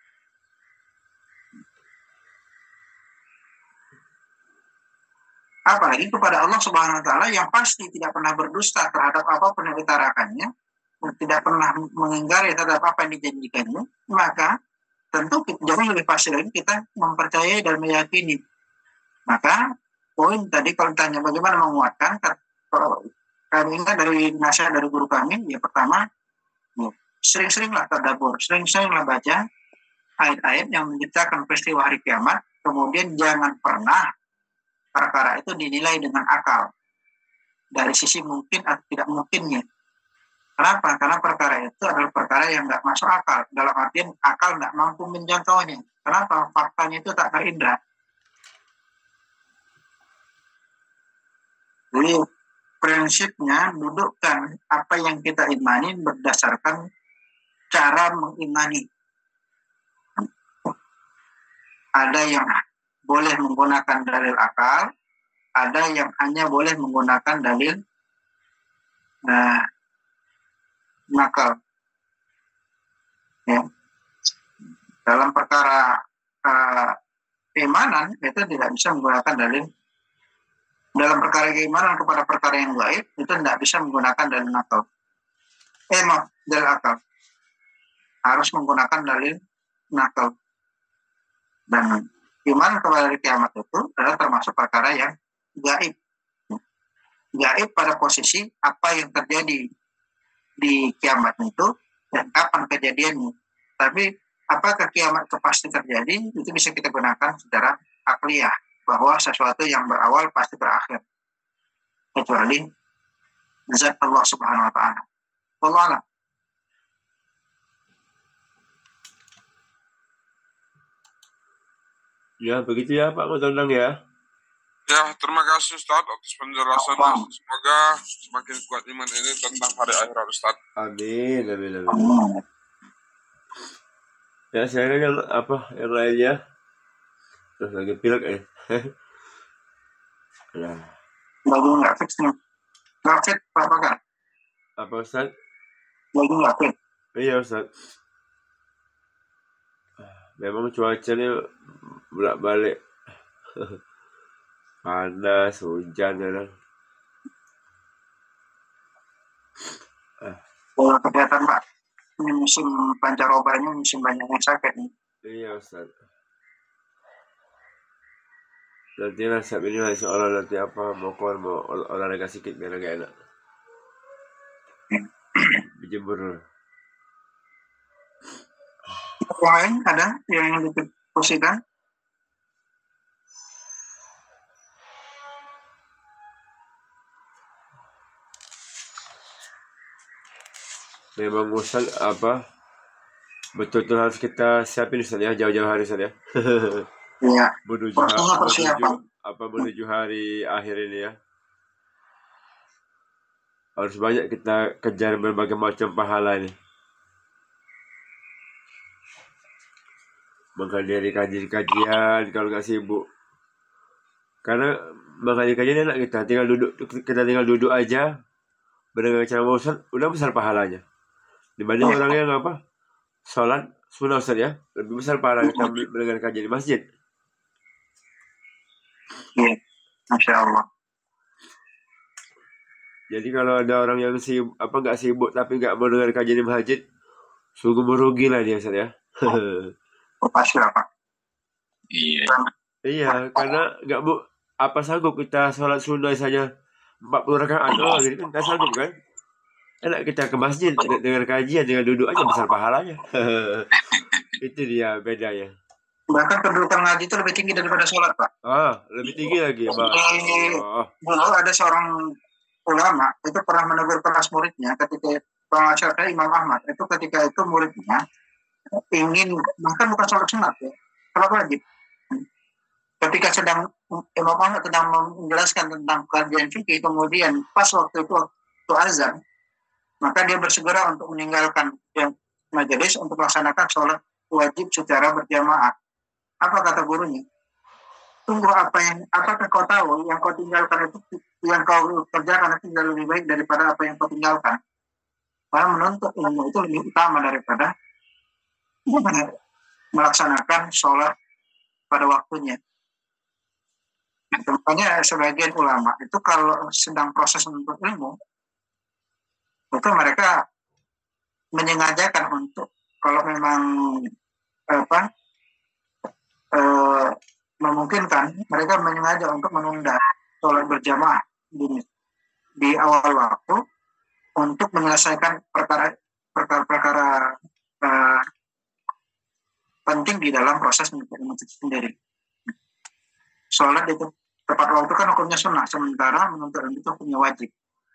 Apalagi kepada Allah Subhanahu wa taala yang pasti tidak pernah berdusta terhadap apapun yang ditarakannya, tidak pernah mengingkari terhadap apa yang dijanjikannya, maka tentu jauh lebih pasti lagi kita mempercayai dan meyakini. Maka poin tadi kalau ditanya bagaimana menguatkan, kami ingat dari nasihat dari guru kami, ya pertama, sering-seringlah tadabbur, sering-seringlah baca ayat-ayat yang menceritakan peristiwa hari kiamat, kemudian jangan pernah perkara itu dinilai dengan akal dari sisi mungkin atau tidak mungkinnya. Kenapa? Karena perkara itu adalah perkara yang nggak masuk akal, dalam artian akal nggak mampu menjangkaunya. Kenapa? Faktanya itu tak terindra. Jadi prinsipnya dudukkan apa yang kita imani berdasarkan cara mengimani. Ada yang boleh menggunakan dalil akal, ada yang hanya boleh menggunakan dalil nakal. Ya. Dalam perkara keimanan itu tidak bisa menggunakan dalil. Dalam perkara keimanan kepada perkara yang gaib itu tidak bisa menggunakan dalil nakal. Dalil akal. Harus menggunakan dalil nakal. Dan iman kepada hari kiamat itu adalah termasuk perkara yang gaib. Gaib pada posisi apa yang terjadi di kiamat itu dan kapan kejadiannya. Tapi apakah kiamat itu pasti terjadi, itu bisa kita gunakan secara akliyah, bahwa sesuatu yang berawal pasti berakhir, kecuali zat Allah Subhanahu wa taala. Wallahu a'lam. Ya, begitu ya Pak Mutondang ya. Ya, terima kasih Ustaz atas penjelasannya. Semoga semakin kuat iman ini tentang hari akhirat Ustaz. Amin, amin, amin. Allah. Ya saya kan yang apa yang lainnya terus lagi pilek ya. Nah, Lagi nggak fix nih. Nggak fit, Pak Pakar. apa Ustaz? Lagi nggak fit. Iya Ustaz. Memang cuacanya bolak-balik panas, hujan kadang. Kelihatan Pak. Ini musim pancaroba ini musim banyak yang sakit nih. Iya Ustaz. Nanti resep ini lah seolah nanti apa mau keluar mau olahraga sedikit biar agak enak. Dijemur. Yang lain ada yang ingin didiskusikan? Memang Ustaz apa betul-betul harus kita siapin Ustaz ya jauh-jauh hari Ustaz ya. Iya. menuju hari akhir ini ya. Harus banyak kita kejar berbagai macam pahala ini. Menghadiri kajian kalau nggak sibuk. Karena menghadiri kajian enak kita tinggal duduk aja mendengar ceramah Ustaz udah besar pahalanya. Dibanding orang yang apa sholat sunnah Ustaz ya lebih besar pahala kita mendengar kajian di masjid. Iya, Masya Allah. Jadi kalau ada orang yang nggak sibuk tapi nggak mau dengar kajian di masjid, sungguh merugi lah dia Ustaz ya. Pasti Pak. Iya, karena nggak apa sanggup kita sholat sunnah saja 40 rakaat jadi kan nggak sanggup kan. Enak kita ke masjid dengar kajian dengan duduk aja besar pahalanya. Itu dia bedanya. Bahkan kedudukan ngaji itu lebih tinggi daripada sholat Pak. Lebih tinggi lagi Pak. Dulu ada seorang ulama itu pernah menegur kelas muridnya ketika pengacaranya Imam Ahmad itu ketika itu muridnya ingin bahkan bukan sholat sunat ya, sholat wajib. Ketika sedang Imam Ahmad sedang menjelaskan tentang kajian fikih kemudian pas waktu itu azan maka dia bersegera untuk meninggalkan majelis untuk melaksanakan sholat wajib secara berjamaah. Apa kata gurunya? Tunggu apakah kau tahu yang kau tinggalkan itu yang kau kerjakan itu lebih baik daripada apa yang kau tinggalkan? Karena menuntut ilmu itu lebih utama daripada melaksanakan sholat pada waktunya. Makanya sebagian ulama itu kalau sedang proses menuntut ilmu itu mereka menyengajakan untuk kalau memang memungkinkan mereka menyengaja untuk menunda sholat berjamaah di awal waktu untuk menyelesaikan perkara penting di dalam proses menuntut ilmu sendiri. Sholat itu tepat waktu kan hukumnya sunnah, sementara menuntut ilmu itu hukumnya wajib.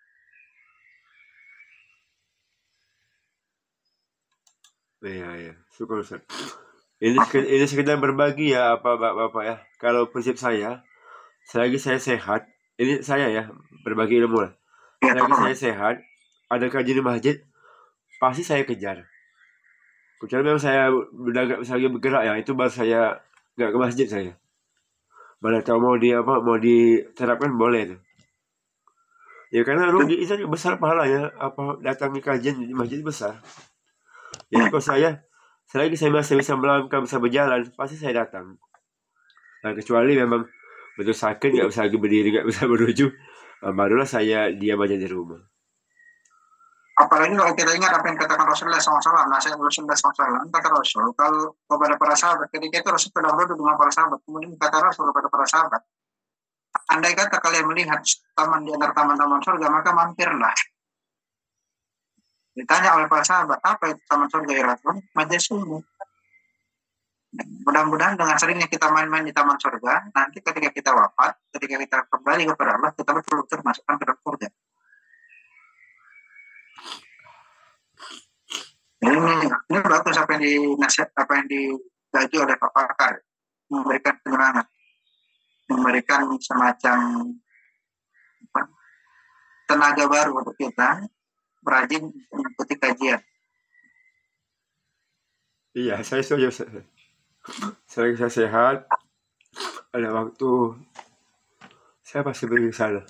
Iya, syukur Ustaz. Ini sekedar berbagi ya Bapak ya. Kalau prinsip saya, selagi saya sehat, ini saya ya berbagi ilmu lah. Selagi saya sehat, ada kajian di masjid, pasti saya kejar. Kecuali memang saya udah nggak bisa lagi bergerak ya, itu baru saya nggak ke masjid saya. Mana tahu mau diterapkan boleh tuh. Ya karena rugi itu besar pahalanya datang ke kajian di masjid besar. Jadi kalau selagi saya masih bisa melangkah, bisa berjalan, pasti saya datang. Nah, kecuali memang betul sakit, nggak bisa lagi berdiri, nggak bisa menuju, barulah saya diam aja di rumah. Apalagi kalau kita ingat apa yang katakan Rasulullah SAW, nasihat Rasulullah SAW, kata Rasul, kalau kepada para sahabat, ketika itu Rasul sedang duduk dengan para sahabat, kemudian kata Rasul kepada para sahabat, andai kata kalian melihat taman di antara taman-taman surga, maka mampirlah. Ditanya oleh para sahabat, apa itu taman surga ya Rasul? Majelis ilmu. Mudah-mudahan dengan seringnya kita main-main di taman surga, nanti ketika kita wafat, ketika kita kembali kepada Allah, kita betul-betul masukkan ke dalam surga. Ini bagus apa yang dibagi oleh Pak Pakar, memberikan penyemangat, memberikan semacam tenaga baru untuk kita berajin mengikuti kajian. Iya, saya setuju. Selagi saya sehat, ada waktu, saya pasti pergi ke sana.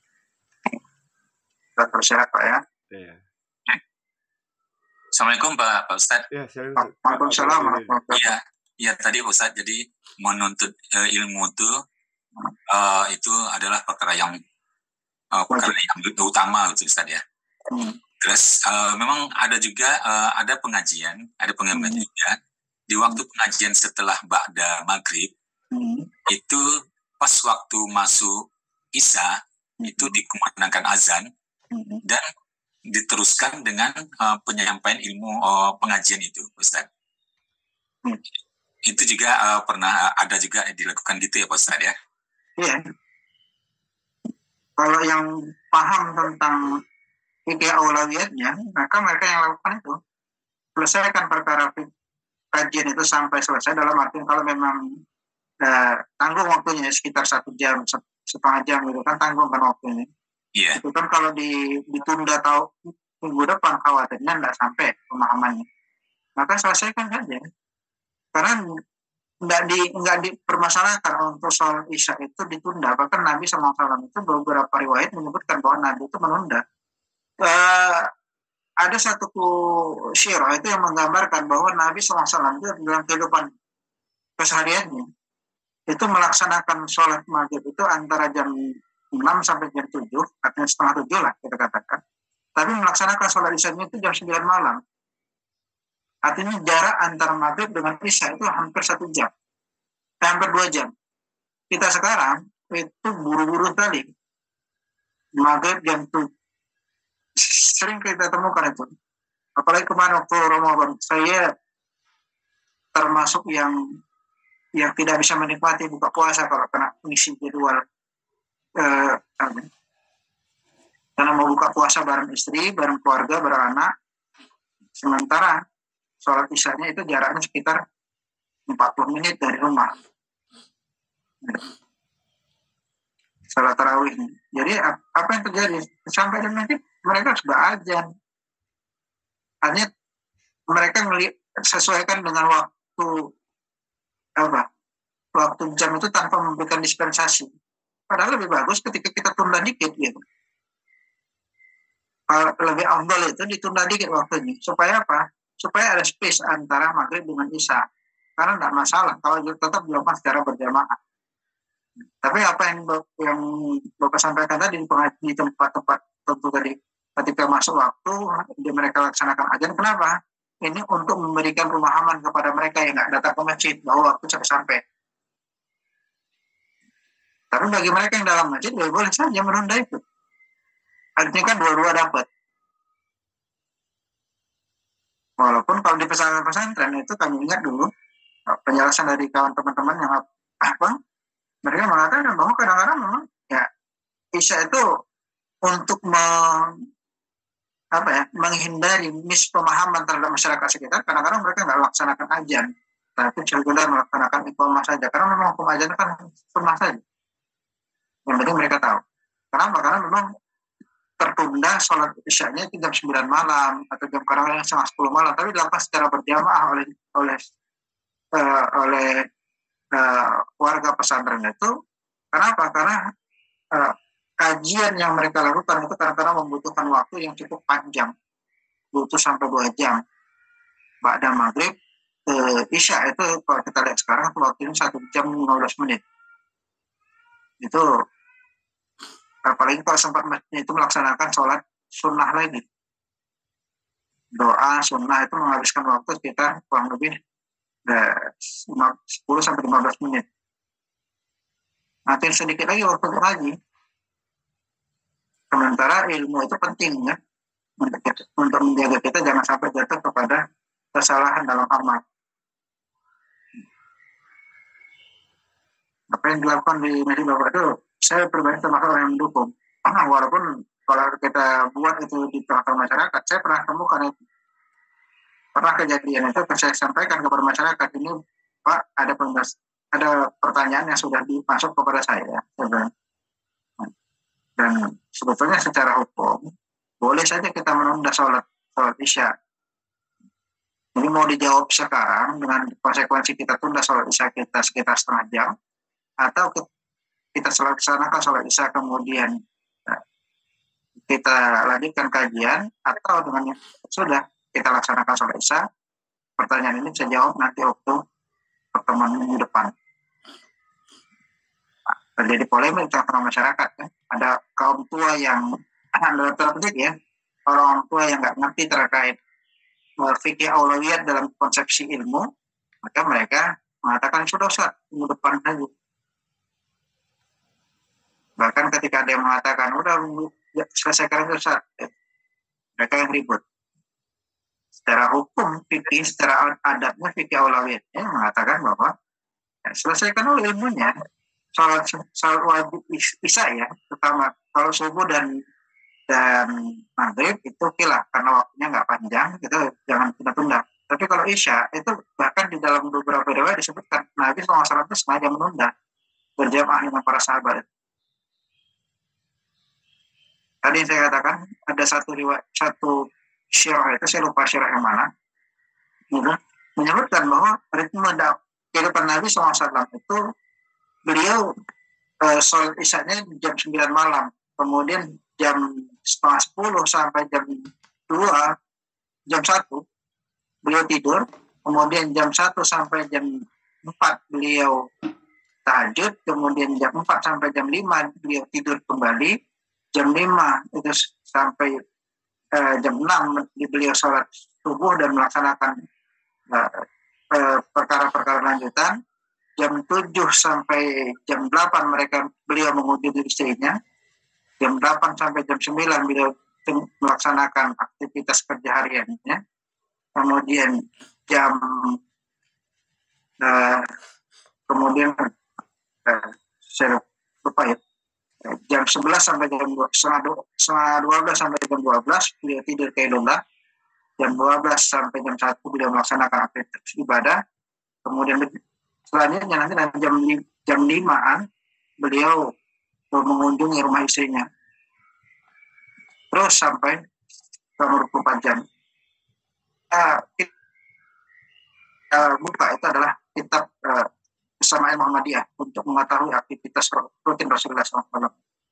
Tetap bersehat Pak ya. Iya. Assalamualaikum Pak Ustadz. Ya, saya Waalaikumsalam warahmatullahi wabarakatuh. Iya tadi Ustadz, jadi menuntut ilmu itu adalah perkara yang utama Ustadz ya. Terus memang ada juga ada pengajian juga di waktu pengajian setelah ba'da maghrib itu pas waktu masuk Isya itu dikumandangkan azan dan diteruskan dengan penyampaian ilmu pengajian itu Ustadz. Itu juga pernah ada juga dilakukan gitu ya Pak Ustadz ya? Iya. Kalau yang paham tentang fikih aulawiyatnya, maka mereka yang lakukan itu selesaikan perkara kajian itu sampai selesai, dalam arti kalau memang tanggung waktunya sekitar 1 jam, setengah jam gitu kan, tanggung kan waktunya. Iya. Itu kan kalau ditunda tahu minggu depan khawatirnya nggak sampai pemahamannya. Maka selesaikan saja. Karena nggak dipermasalahkan untuk soal Isya itu ditunda. Bahkan Nabi SAW itu beberapa riwayat menyebutkan bahwa Nabi itu menunda. Ada satu syirah itu yang menggambarkan bahwa Nabi SAW itu dalam kehidupan kesehariannya itu melaksanakan sholat maghrib itu antara jam 6 sampai jam 7, artinya setengah 7 lah kita katakan. Tapi melaksanakan sholat Isya-nya itu jam 9 malam. Artinya jarak antara maghrib dengan Isya itu hampir 1 jam. Hampir 2 jam. Kita sekarang itu buru-buru sekali. Maghrib jam 7. Sering kita temukan itu. Apalagi kemarin waktu Ramadan, saya termasuk yang tidak bisa menikmati buka puasa kalau kena mengisi jadwal. Karena mau buka puasa bareng istri, bareng keluarga, bareng anak. Sementara sholat Isya-nya itu jaraknya sekitar 40 menit dari rumah. Sholat tarawihnya. Jadi apa yang terjadi? Sampai nanti mereka sudah azan. Hanya mereka sesuaikan dengan waktu jam itu tanpa memberikan dispensasi. Padahal lebih bagus ketika kita tunda dikit gitu. Lebih afdal itu ditunda dikit waktunya. Supaya apa? Supaya ada space antara maghrib dengan Isya. Karena tidak masalah kalau tetap dilakukan secara berjamaah. Tapi apa yang Bapak sampaikan tadi di tempat-tempat tentu tadi, ketika masuk waktu mereka laksanakan azan, kenapa? Ini untuk memberikan pemahaman kepada mereka yang nggak datang ke masjid bahwa waktu sampai. Tapi bagi mereka yang dalam masjid boleh saja menunda itu. Artinya kan dua-dua dapat. Walaupun kalau di pesantren itu kami ingat dulu penjelasan dari kawan teman-teman yang mereka mengatakan bahwa kadang-kadang memang ya Isya itu untuk menghindari mispemahaman terhadap masyarakat sekitar, kadang-kadang mereka nggak laksanakan azan, tapi sekedar melaksanakan iqamah saja, karena memang hukum azan kan sunnah saja. Yang penting mereka tahu. Kenapa? Karena memang tertunda sholat Isya-nya jam 9 malam atau jam kadang-kadang setengah 10 malam, tapi dilakukan secara berjamaah oleh warga pesantren itu. Kenapa? Karena kajian yang mereka lakukan itu kadang-kadang membutuhkan waktu yang cukup panjang, butuh sampai 2 jam. Ba'da maghrib Isya itu kalau kita lihat sekarang waktunya 1 jam 15 menit. Itu apalagi kalau sempat itu melaksanakan sholat sunnah lagi. Doa sunnah itu menghabiskan waktu sekitar kurang lebih 10 sampai 15 menit. Nanti sedikit lagi waktu ngaji. Sementara ilmu itu penting ya untuk menjaga kita jangan sampai jatuh kepada kesalahan dalam amal. Apa yang dilakukan di Masjid Bapak itu, saya pribadi termasuk orang yang mendukung. Walaupun kalau kita buat itu di tengah-tengah masyarakat, saya pernah temukan itu. Pernah kejadian itu saya sampaikan kepada masyarakat, ini Pak ada pertanyaan yang sudah dimasuk kepada saya. Dan sebetulnya secara hukum boleh saja kita menunda sholat Isya. Jadi mau dijawab sekarang dengan konsekuensi kita tunda sholat isya kita sekitar setengah jam, atau kita laksanakan sholat isya kemudian kita lanjutkan kajian, atau dengan sudah kita laksanakan sholat isya. Pertanyaan ini bisa jawab nanti waktu pertemuan minggu depan. Terjadi polemik di tengah masyarakat, kan? Ada kaum tua yang ya, orang tua yang nggak ngerti terkait fikih aulawiyat dalam konsepsi ilmu, maka mereka mengatakan sudah Ustaz, minggu depan saja. Bahkan ketika ada yang mengatakan udah selesaikan Ustaz, mereka yang ribut. Secara hukum fikih, secara adatnya fikih aulawiyatnya mengatakan bahwa selesaikan oleh ilmunya. Salat wajib isya ya, terutama kalau subuh dan maghrib itu kilah karena waktunya nggak panjang, itu jangan tunda-tunda. Tapi kalau isya itu bahkan di dalam beberapa riwayat disebutkan Nabi SAW itu sengaja menunda berjamaah dengan para sahabat. Tadi yang saya katakan ada satu syirah itu, saya lupa syirah yang mana, menyebutkan bahwa ritme kehidupan Nabi SAW itu beliau sholat isyanya jam 9 malam, kemudian jam setengah 10 sampai jam 2, jam 1 beliau tidur, kemudian jam 1 sampai jam 4 beliau tahajud, kemudian jam 4 sampai jam 5 beliau tidur kembali, jam 5 itu sampai jam 6 beliau sholat subuh dan melaksanakan perkara-perkara lanjutan. Jam 7 sampai jam 8 beliau mengunjungi istrinya. Jam 8 sampai jam 9 beliau melaksanakan aktivitas kerja hariannya. Kemudian saya lupa ya, jam 11 sampai jam 12 sampai jam 12 beliau tidur kailullah. Jam 12 sampai jam 1 beliau melaksanakan aktivitas ibadah. Kemudian selanjutnya nanti jam 5-an beliau mengunjungi rumah istrinya. Terus sampai selama 24 jam. Kita buka itu adalah kitab Syama'il Muhammadiyah untuk mengetahui aktivitas rutin Rasulullah SAW.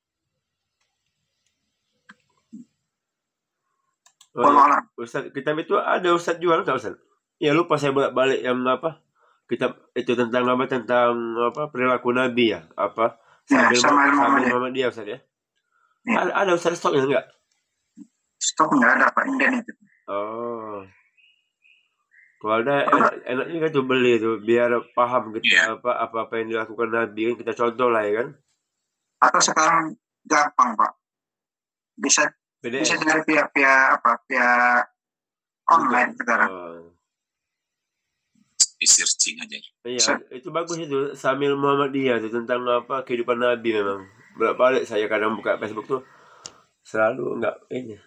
Ustaz, kitab itu ada Ustaz jual nggak Ustaz? Ya lupa saya balik yang apa? Kitab itu tentang perilaku Nabi ya, Syama'il Muhammadiyah Ustaz ya. Ada Ustaz stoknya enggak? Stok enggak ada Pak, inden itu. Oh. Kalau ada enak juga tuh beli tuh biar paham gitu apa yang dilakukan Nabi, kan kita contoh lah ya kan. Atau sekarang gampang Pak. Bisa dari pihak online sekarang. Searching aja. Iya, itu bagus itu Syama'il Muhammadiyah itu tentang kehidupan Nabi memang. Bolak-balik saya kadang buka Facebook tuh selalu enggak ini.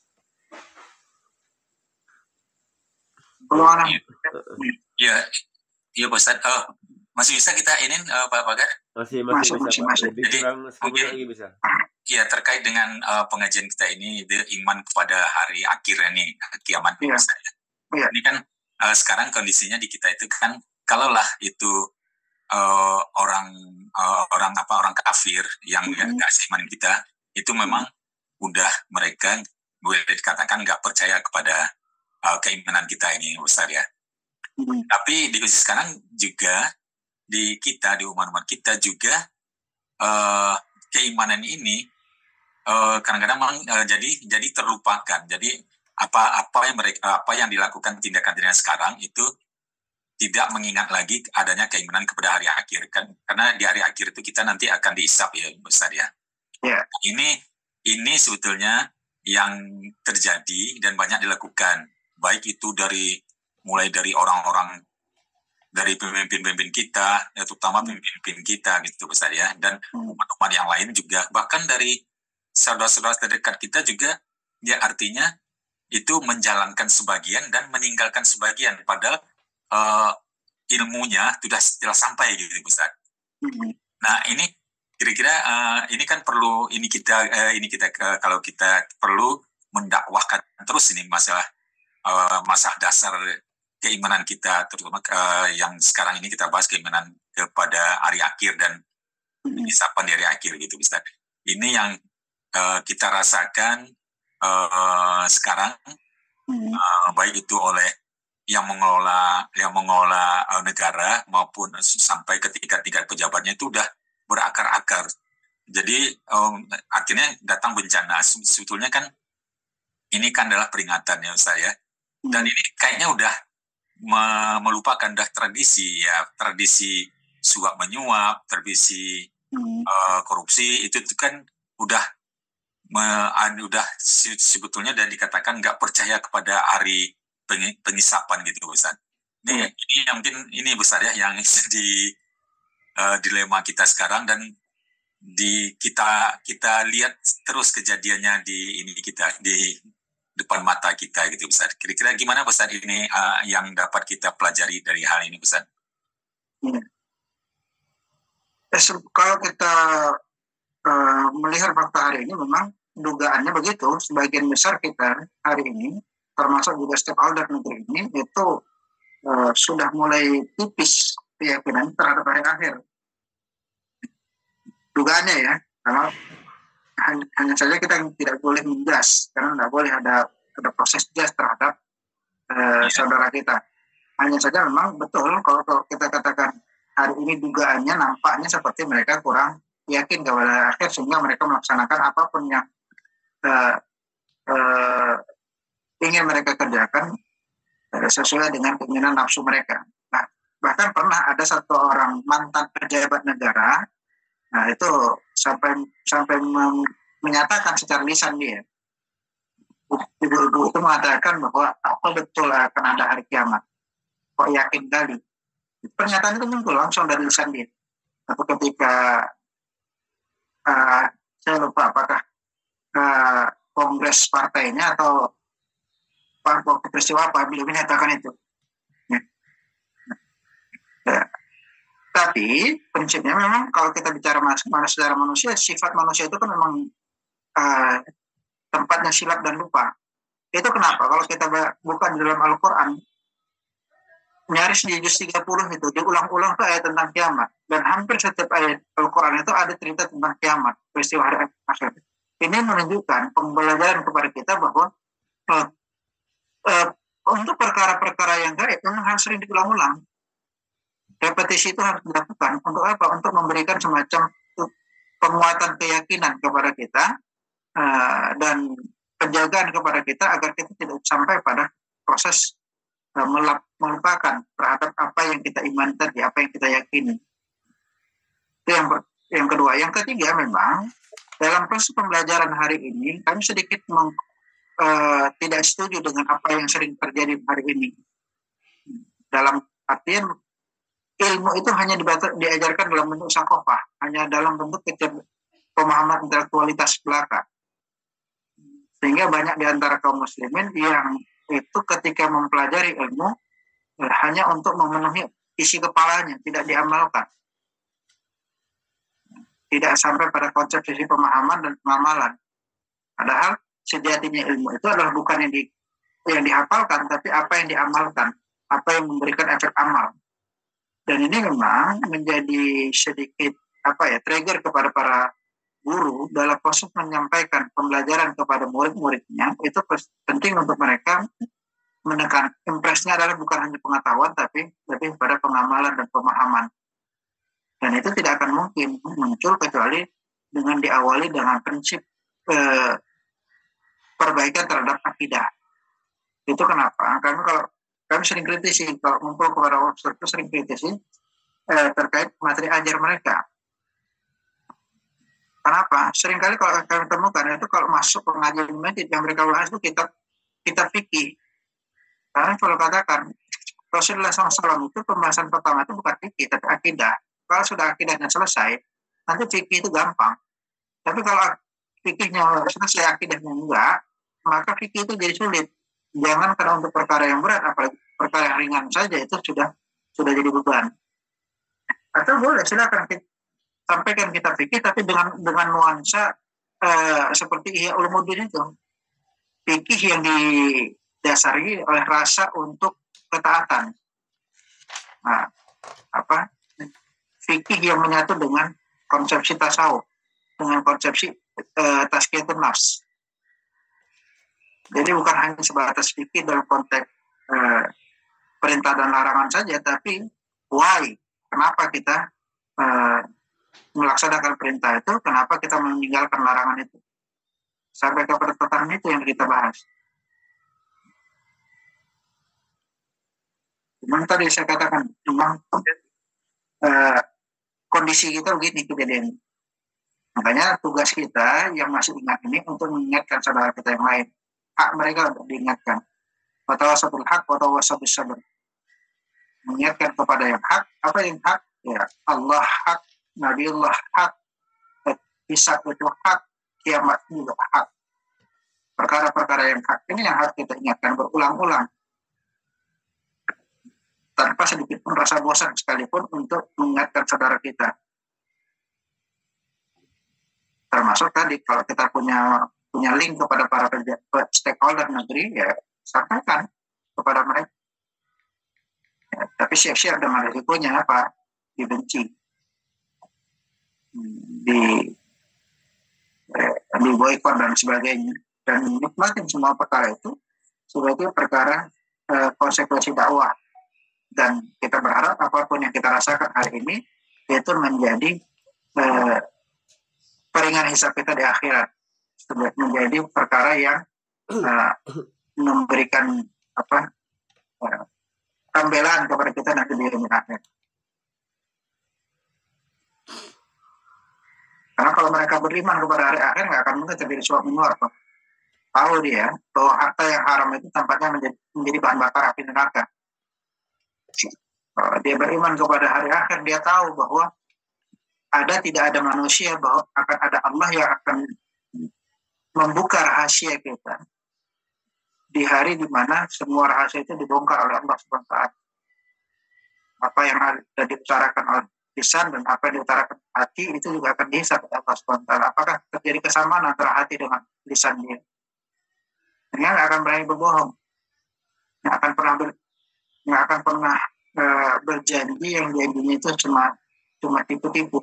Iya Pak Ustaz. Masih bisa kita Pak Pagar? Masih bisa Pak. Jadi mungkin lagi bisa. Iya, terkait dengan pengajian kita ini, iman kepada hari akhir ini, kiamat Pak Ustaz. Iya. Ini kan sekarang kondisinya di kita itu kan, kalaulah itu orang kafir yang nggak seiman kita, itu memang udah mereka boleh dikatakan nggak percaya kepada keimanan kita ini Ustaz ya. Tapi di kondisi sekarang juga di umat-umat kita juga keimanan ini kadang-kadang memang jadi terlupakan. Jadi apa yang dilakukan tindakan-tindakan sekarang itu tidak mengingat lagi adanya keimanan kepada hari akhir kan, karena di hari akhir itu kita nanti akan dihisab ya Ustaz ya. Yeah. Ini sebetulnya yang terjadi dan banyak dilakukan, baik itu mulai dari orang-orang, dari pemimpin-pemimpin kita, ya, terutama pemimpin kita gitu Ustaz ya, dan umat-umat yang lain juga, bahkan dari saudara-saudara terdekat kita juga, ya artinya itu menjalankan sebagian dan meninggalkan sebagian, padahal ilmunya sudah sampai gitu Ustaz. Nah ini kira-kira ini kan perlu kita kalau kita perlu mendakwahkan terus ini masalah dasar keimanan kita, terutama yang sekarang ini kita bahas keimanan kepada hari akhir dan pengisapan di hari akhir gitu, Ustaz. Ini yang kita rasakan sekarang, baik itu oleh yang mengelola negara maupun sampai ke tingkat pejabatnya itu udah berakar-akar. Jadi akhirnya datang bencana. Sebetulnya kan ini kan adalah peringatan ya Ustaz ya. Dan ini kayaknya udah melupakan dah tradisi ya, tradisi suap menyuap, tradisi korupsi itu kan udah sebetulnya dan dikatakan nggak percaya kepada hari pengisapan gitu Ustaz. Ini yang mungkin ini besar ya yang jadi dilema kita sekarang, dan kita lihat terus kejadiannya di depan mata kita gitu Ustaz. Kira-kira gimana Ustaz ini yang dapat kita pelajari dari hal ini Ustaz? Kalau kita melihat fakta hari ini, memang dugaannya begitu. Sebagian besar kita hari ini, termasuk juga stakeholder negeri ini, itu sudah mulai tipis keyakinan terhadap hari akhir. Dugaannya ya, kalau hanya saja kita tidak boleh menjas, karena tidak boleh ada proses jas terhadap saudara kita. Hanya saja memang betul kalau kita katakan hari ini dugaannya nampaknya seperti mereka kurang yakin kepada akhir, sehingga mereka melaksanakan apapun yang ingin mereka kerjakan sesuai dengan keinginan nafsu mereka. Nah, bahkan pernah ada satu orang mantan pejabat negara, nah itu sampai menyatakan secara lisan dia, ibu-ibu itu mengatakan bahwa apa betul akan ada hari kiamat, kok yakin kali. Pernyataan itu muncul langsung dari lisan dia. Atau ketika saya lupa apakah kongres partainya atau peristiwa apa, beliau menyatakan itu. Tapi prinsipnya memang kalau kita bicara secara manusia, sifat manusia itu kan memang tempatnya silap dan lupa. Itu kenapa kalau kita buka di dalam Al-Quran, nyaris di juz 30 itu diulang-ulang ke ayat tentang kiamat, dan hampir setiap ayat Al-Quran itu ada cerita tentang kiamat, peristiwa hari akhir. Ini menunjukkan pembelajaran kepada kita bahwa untuk perkara-perkara yang gaib memang harus sering diulang-ulang. Repetisi itu harus dilakukan untuk apa? Untuk memberikan semacam penguatan keyakinan kepada kita dan penjagaan kepada kita agar kita tidak sampai pada proses melupakan terhadap apa yang kita imani tadi, apa yang kita yakini. Itu yang kedua. Yang ketiga, memang dalam proses pembelajaran hari ini kami sedikit tidak setuju dengan apa yang sering terjadi hari ini. Dalam artian ilmu itu hanya diajarkan dalam bentuk sakofah, hanya dalam bentuk pemahaman intelektualitas belaka. Sehingga banyak di antara kaum muslimin yang itu ketika mempelajari ilmu hanya untuk memenuhi isi kepalanya, tidak diamalkan. Tidak sampai pada konsep sisi pemahaman dan pengamalan. Padahal sejatinya ilmu itu adalah bukan yang dihafalkan, tapi apa yang diamalkan, apa yang memberikan efek amal. Dan ini memang menjadi sedikit trigger kepada para guru dalam proses menyampaikan pembelajaran kepada murid-muridnya. Itu penting untuk mereka menekan impresnya adalah bukan hanya pengetahuan, tapi lebih pada pengamalan dan pemahaman. Dan itu tidak akan mungkin muncul kecuali dengan diawali dengan prinsip perbaikan terhadap akidah. Itu kenapa? Karena kalau kami sering kritisi, kalau ngumpul kepada workshop itu sering kritisi terkait materi ajar mereka. Kenapa? Seringkali kalau kami temukan itu kalau masuk pengajian masjid yang mereka bahas itu kita fikih. Karena kalau katakan Rasulullah SAW itu pembahasan pertama itu bukan fikih tapi akidah. Kalau sudah akidahnya selesai, nanti fikih itu gampang. Tapi kalau fikihnya selesai, akidahnya enggak, maka fikih itu jadi sulit. Jangan karena untuk perkara yang berat, apalagi perkara yang ringan saja itu sudah jadi beban. Atau boleh silakan sampaikan kita fikih, tapi dengan nuansa seperti Ihya Ulumuddin itu, fikih yang didasari oleh rasa untuk ketaatan. Nah, fikih yang menyatu dengan konsepsi tasawuf, dengan konsepsi tazkiyatun nafs. Jadi bukan hanya sebatas fikih dalam konteks perintah dan larangan saja, tapi why, kenapa kita melaksanakan perintah itu, kenapa kita meninggalkan larangan itu, sampai kepada tataran itu yang kita bahas. Memang tadi saya katakan, memang kondisi kita begini kejadian. Makanya tugas kita yang masih ingat ini untuk mengingatkan saudara kita yang lain. Hak mereka untuk diingatkan. Watawasatul haq, watawasatul sabr. Mengingatkan kepada yang hak. Apa yang hak? Ya, Allah hak, Nabiullah hak, hisab itu hak, kiamat juga hak. Perkara-perkara yang hak ini yang harus kita ingatkan berulang-ulang. Tanpa sedikit pun rasa bosan sekalipun untuk mengingatkan saudara kita. Termasuk tadi kalau kita punya link kepada para stakeholder negeri, ya sampaikan kepada mereka. Ya, tapi siap-siap dengan risikonya apa? Dibenci, di boykot dan sebagainya. Dan nikmatin semua perkara itu sebagai perkara konsekuensi dakwah. Dan kita berharap apapun yang kita rasakan hari ini itu menjadi peringan hisab kita di akhirat, menjadi perkara yang memberikan pembelaan kepada kita nanti di akhirat. Karena kalau mereka beriman kepada hari akhir, nggak akan mungkin terjadi suap menyuap. Tahu dia bahwa harta yang haram itu tampaknya menjadi bahan bakar api neraka. Dia beriman kepada hari akhir, dia tahu bahwa tidak ada manusia, bahwa akan ada Allah yang akan membuka rahasia kita di hari di mana semua rahasia itu dibongkar oleh Allah Subhanahu wa Ta'ala. Apa yang ada diutarakan oleh lisan dan apa yang diutarakan hati itu juga akan dihisab oleh Allah Subhanahu wa Ta'ala. Apakah terjadi kesamaan antara hati dengan lisan dia? Dia nggak akan berani berbohong, nggak akan pernah berjanji yang janjinya itu cuma tipu-tipu.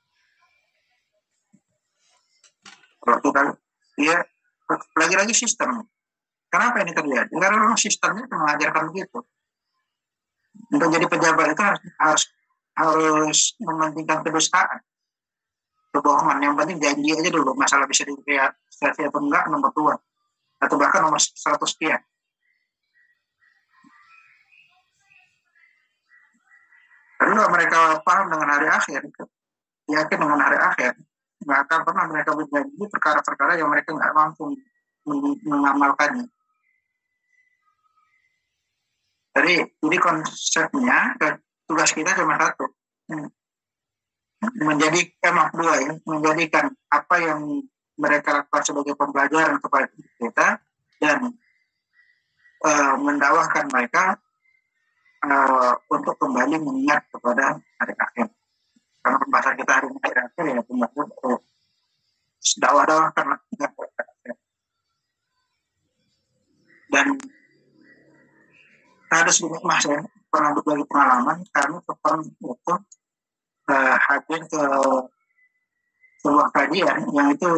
Kalau kita dia lagi-lagi sistem. Kenapa ini terjadi? Karena memang sistemnya mengajarkan begitu. Untuk jadi pejabat itu harus mementingkan kedustaan, kebohongan. Yang penting janji aja dulu. Masalah bisa dilihat atau enggak nomor 2 atau bahkan nomor 100 sekian. Kalau mereka paham dengan hari akhir, yakin dengan hari akhir, nggak akan pernah mereka berjanji perkara-perkara yang mereka nggak mampu mengamalkannya. Jadi konsepnya, tugas kita cuma satu, menjadikan apa yang mereka lakukan sebagai pembelajaran kepada kita dan mendakwahkan mereka untuk kembali mengingat kepada hari akhir. Karena pembahasan kita hari ini hari akhir ya pembahasan dakwah karena ingat hari akhir. Dan ada sedikit saya pernah berbagi pengalaman kami pernah itu hadir ke sebuah kajian yang itu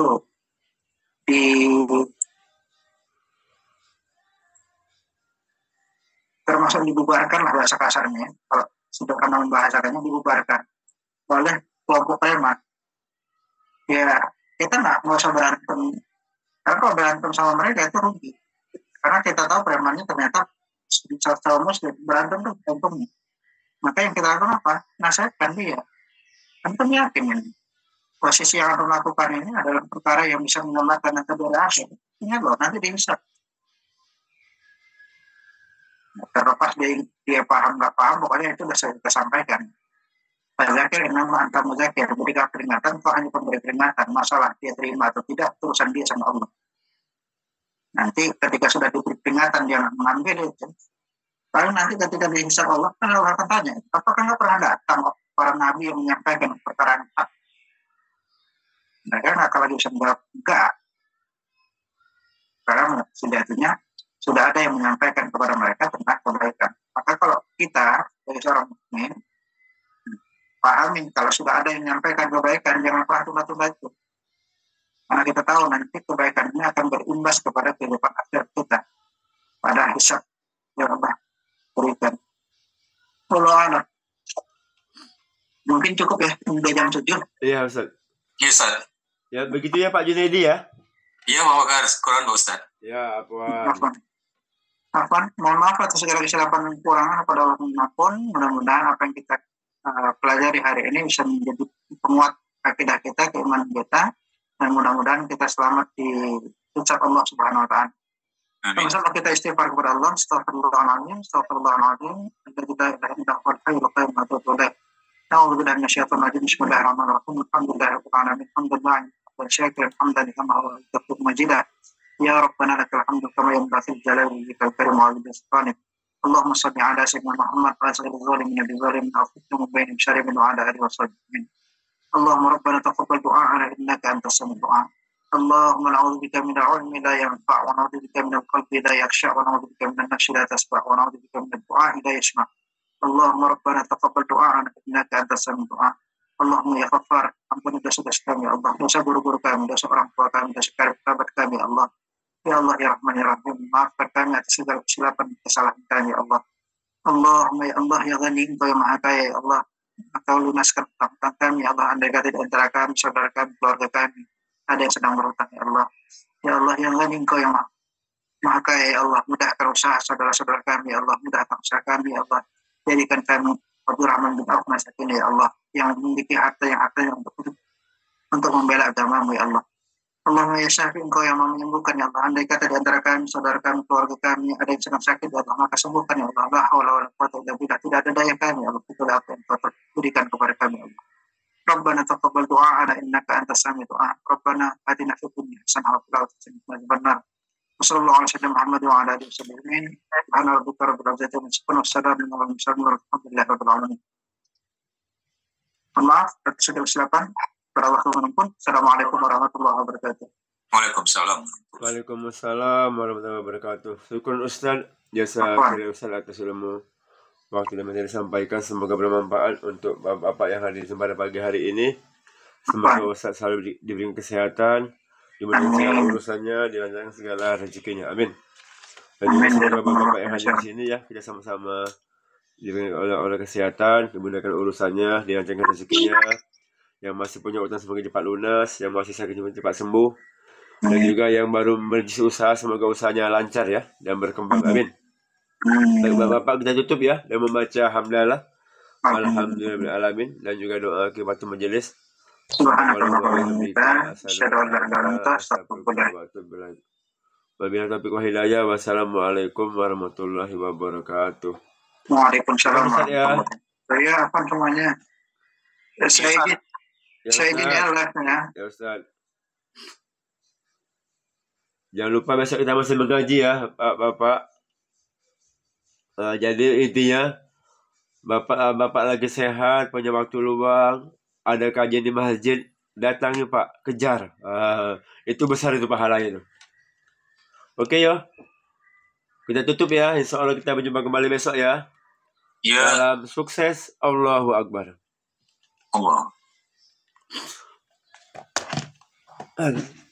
termasuk dibubarkan lah bahasa kasarnya, kalau sederhana membahasakannya, dibubarkan oleh kelompok preman. Ya kita nggak usah berantem, karena kalau berantem sama mereka itu rugi, karena kita tahu premannya ternyata sama muslim, berantem tuh untungnya. Maka yang kita lakukan apa? Nasihatkan dia. Antum yakin ini posisi yang antum lakukan ini adalah perkara yang bisa menyelamatkan nanti dari akhir. Ingat loh, nanti dihisab. Terlepas dia paham nggak paham, pokoknya itu sudah saya sampaikan. Fadzakir innama anta mudzakir. Berikan peringatan, kok hanya pemberi peringatan. Masalah dia terima atau tidak, urusan dia sama Allah. Nanti ketika sudah diberi peringatan dia mengambil itu, lalu nanti ketika dihisab Allah, kan Allah akan tanya, apakah nggak pernah datang para nabi yang menyampaikan perkara hak? Mereka nggak akan lagi bisa menjawab enggak, karena sejatinya sudah ada yang menyampaikan kepada mereka tentang kebaikan. Maka kalau kita sebagai seorang mukmin pahami kalau sudah ada yang menyampaikan kebaikan, jangan pernah tunda-tunda itu. Karena kita tahu nanti kebaikan ini akan berimbas kepada kehidupan akhirat kita pada hisab yang Allah berikan. Allah, mungkin cukup ya, udah jam 7. Iya Ustaz. Iya Ustaz. Ya begitu ya Pak Junaidi ya. Iya Pak Bakar, Quran Ustaz. Ya apa? Mohon maaf atas segala kesilapan dan kekurangan pada Allah pun. Mudah-mudahan apa yang kita pelajari hari ini bisa menjadi penguat akidah kita, keimanan kita, dan mudah-mudahan kita selamat di ucap Allah Subhanahu wa Ta'ala. Sama-sama kita istighfar kepada Allah, astagfirullahaladzim, astagfirullahaladzim, bismillahirrahmanirrahim, alhamdulillah, ya Rabbana lakal hamdu kama yanbaghi li jalali wajhikal karim wa li sultanik. Allahumma salli ala sayyidina Muhammad wa ala zalimin bi zalimin afidna min bainihim syaribin wa ala alihi wa sahbihi. Allahumma rabbana taqabbal du'a'ana innaka antas sami'ud du'a. Allahumma na'udzu bika min al-'ilmi la yanfa' wa na'udzu bika min al-qalbi la yakhsha' wa na'udzu bika min an-nafsi la tasfa' wa na'udzu bika min ad-du'a'i la yasma'. Allahumma rabbana taqabbal du'a'ana innaka antas sami'ud du'a. Allahumma ya Ghaffar, ampuni dosa-dosa kami ya Allah, dosa guru-guru kami, dosa orang tua kami, dosa kerabat kami ya Allah. Ya Allah ya Rahman ya Rahim, maafkan kami atas segala kesilapan dan kesalahan kami ya Allah. Allahumma ya Allah ya Ghani, Engkau yang Maha Kaya ya Allah. Engkau lunaskan hutang kami ya Allah, andai kata di antara kami, saudara kami, keluarga kami ada yang sedang berhutang ya Allah. Ya Allah yang Ghani, Engkau yang Maha Kaya ya Allah, mudahkan usaha saudara-saudara kami ya Allah, mudahkan usaha kami ya Allah. Jadikan kami Abdurrahman bin Auf masakin ya Allah, yang memiliki harta yang untuk membela agamamu ya Allah. Allahumma ya Syafi, Engkau yang mau menyembuhkan ya Allah. Andai kata di antara kami, saudara kami, keluarga kami ada yang sedang sakit ya Allah, maka sembuhkan ya Allah. La haula wala quwwata illa billah. Tidak ada daya kami ya Allah, kecuali apa yang Engkau berikan kepada kami ya Allah. Rabbana taqabbal du'a'ana innaka antas sami'ud du'a. Rabbana atina fid dunya hasanah wa fil akhirati hasanah wa qina Wassallallahu ala sayyidina Muhammad wa ala alihi wasallam. Subhana rabbika rabbil izzati amma yasifun wa salamun alal mursalin walhamdulillahi rabbil alamin. Maaf atas segala kesilapan. Assalamualaikum warahmatullahi wabarakatuh. Waalaikumsalam warahmatullahi wabarakatuh. Syukur Ustaz, jasa kira Ustaz atas ilmu waktu yang disampaikan, semoga bermanfaat untuk bapak yang hadir pada pagi hari ini. Semoga Ustaz selalu diberi kesehatan, dimudahkan segala urusannya, dilancarkan segala rezekinya. Amin. Dan juga semoga bapak-bapak yang hadir di sini ya, kita sama-sama diberi oleh kesehatan, dimudahkan urusannya, dilancarkan rezekinya. Yang masih punya utang semoga cepat lunas, yang masih sakit cepat sembuh, dan juga yang baru merintis usaha semoga usahanya lancar ya dan berkembang. Amin. Baik bapak, kita tutup ya dan membaca hamdalah alhamdulillah alamin dan juga doa kifatul majelis. Wabillahi taufiq wal hidayah. Wassalamualaikum warahmatullahi wabarakatuh. Waalaikumsalam warahmatullahi wabarakatuh. Ya, apa semuanya? Saya ini live-nya. Ya Ustaz. Jangan lupa besok kita masih mengaji ya, Bapak. Jadi intinya, Bapak lagi sehat, punya waktu luang, ada kajian di masjid, datangi Pak, kejar. Itu besar itu pahalanya itu. Oke ya. Kita tutup ya. Insya Allah kita berjumpa kembali besok ya. Ya. Salam sukses. Allahu Akbar. Allah.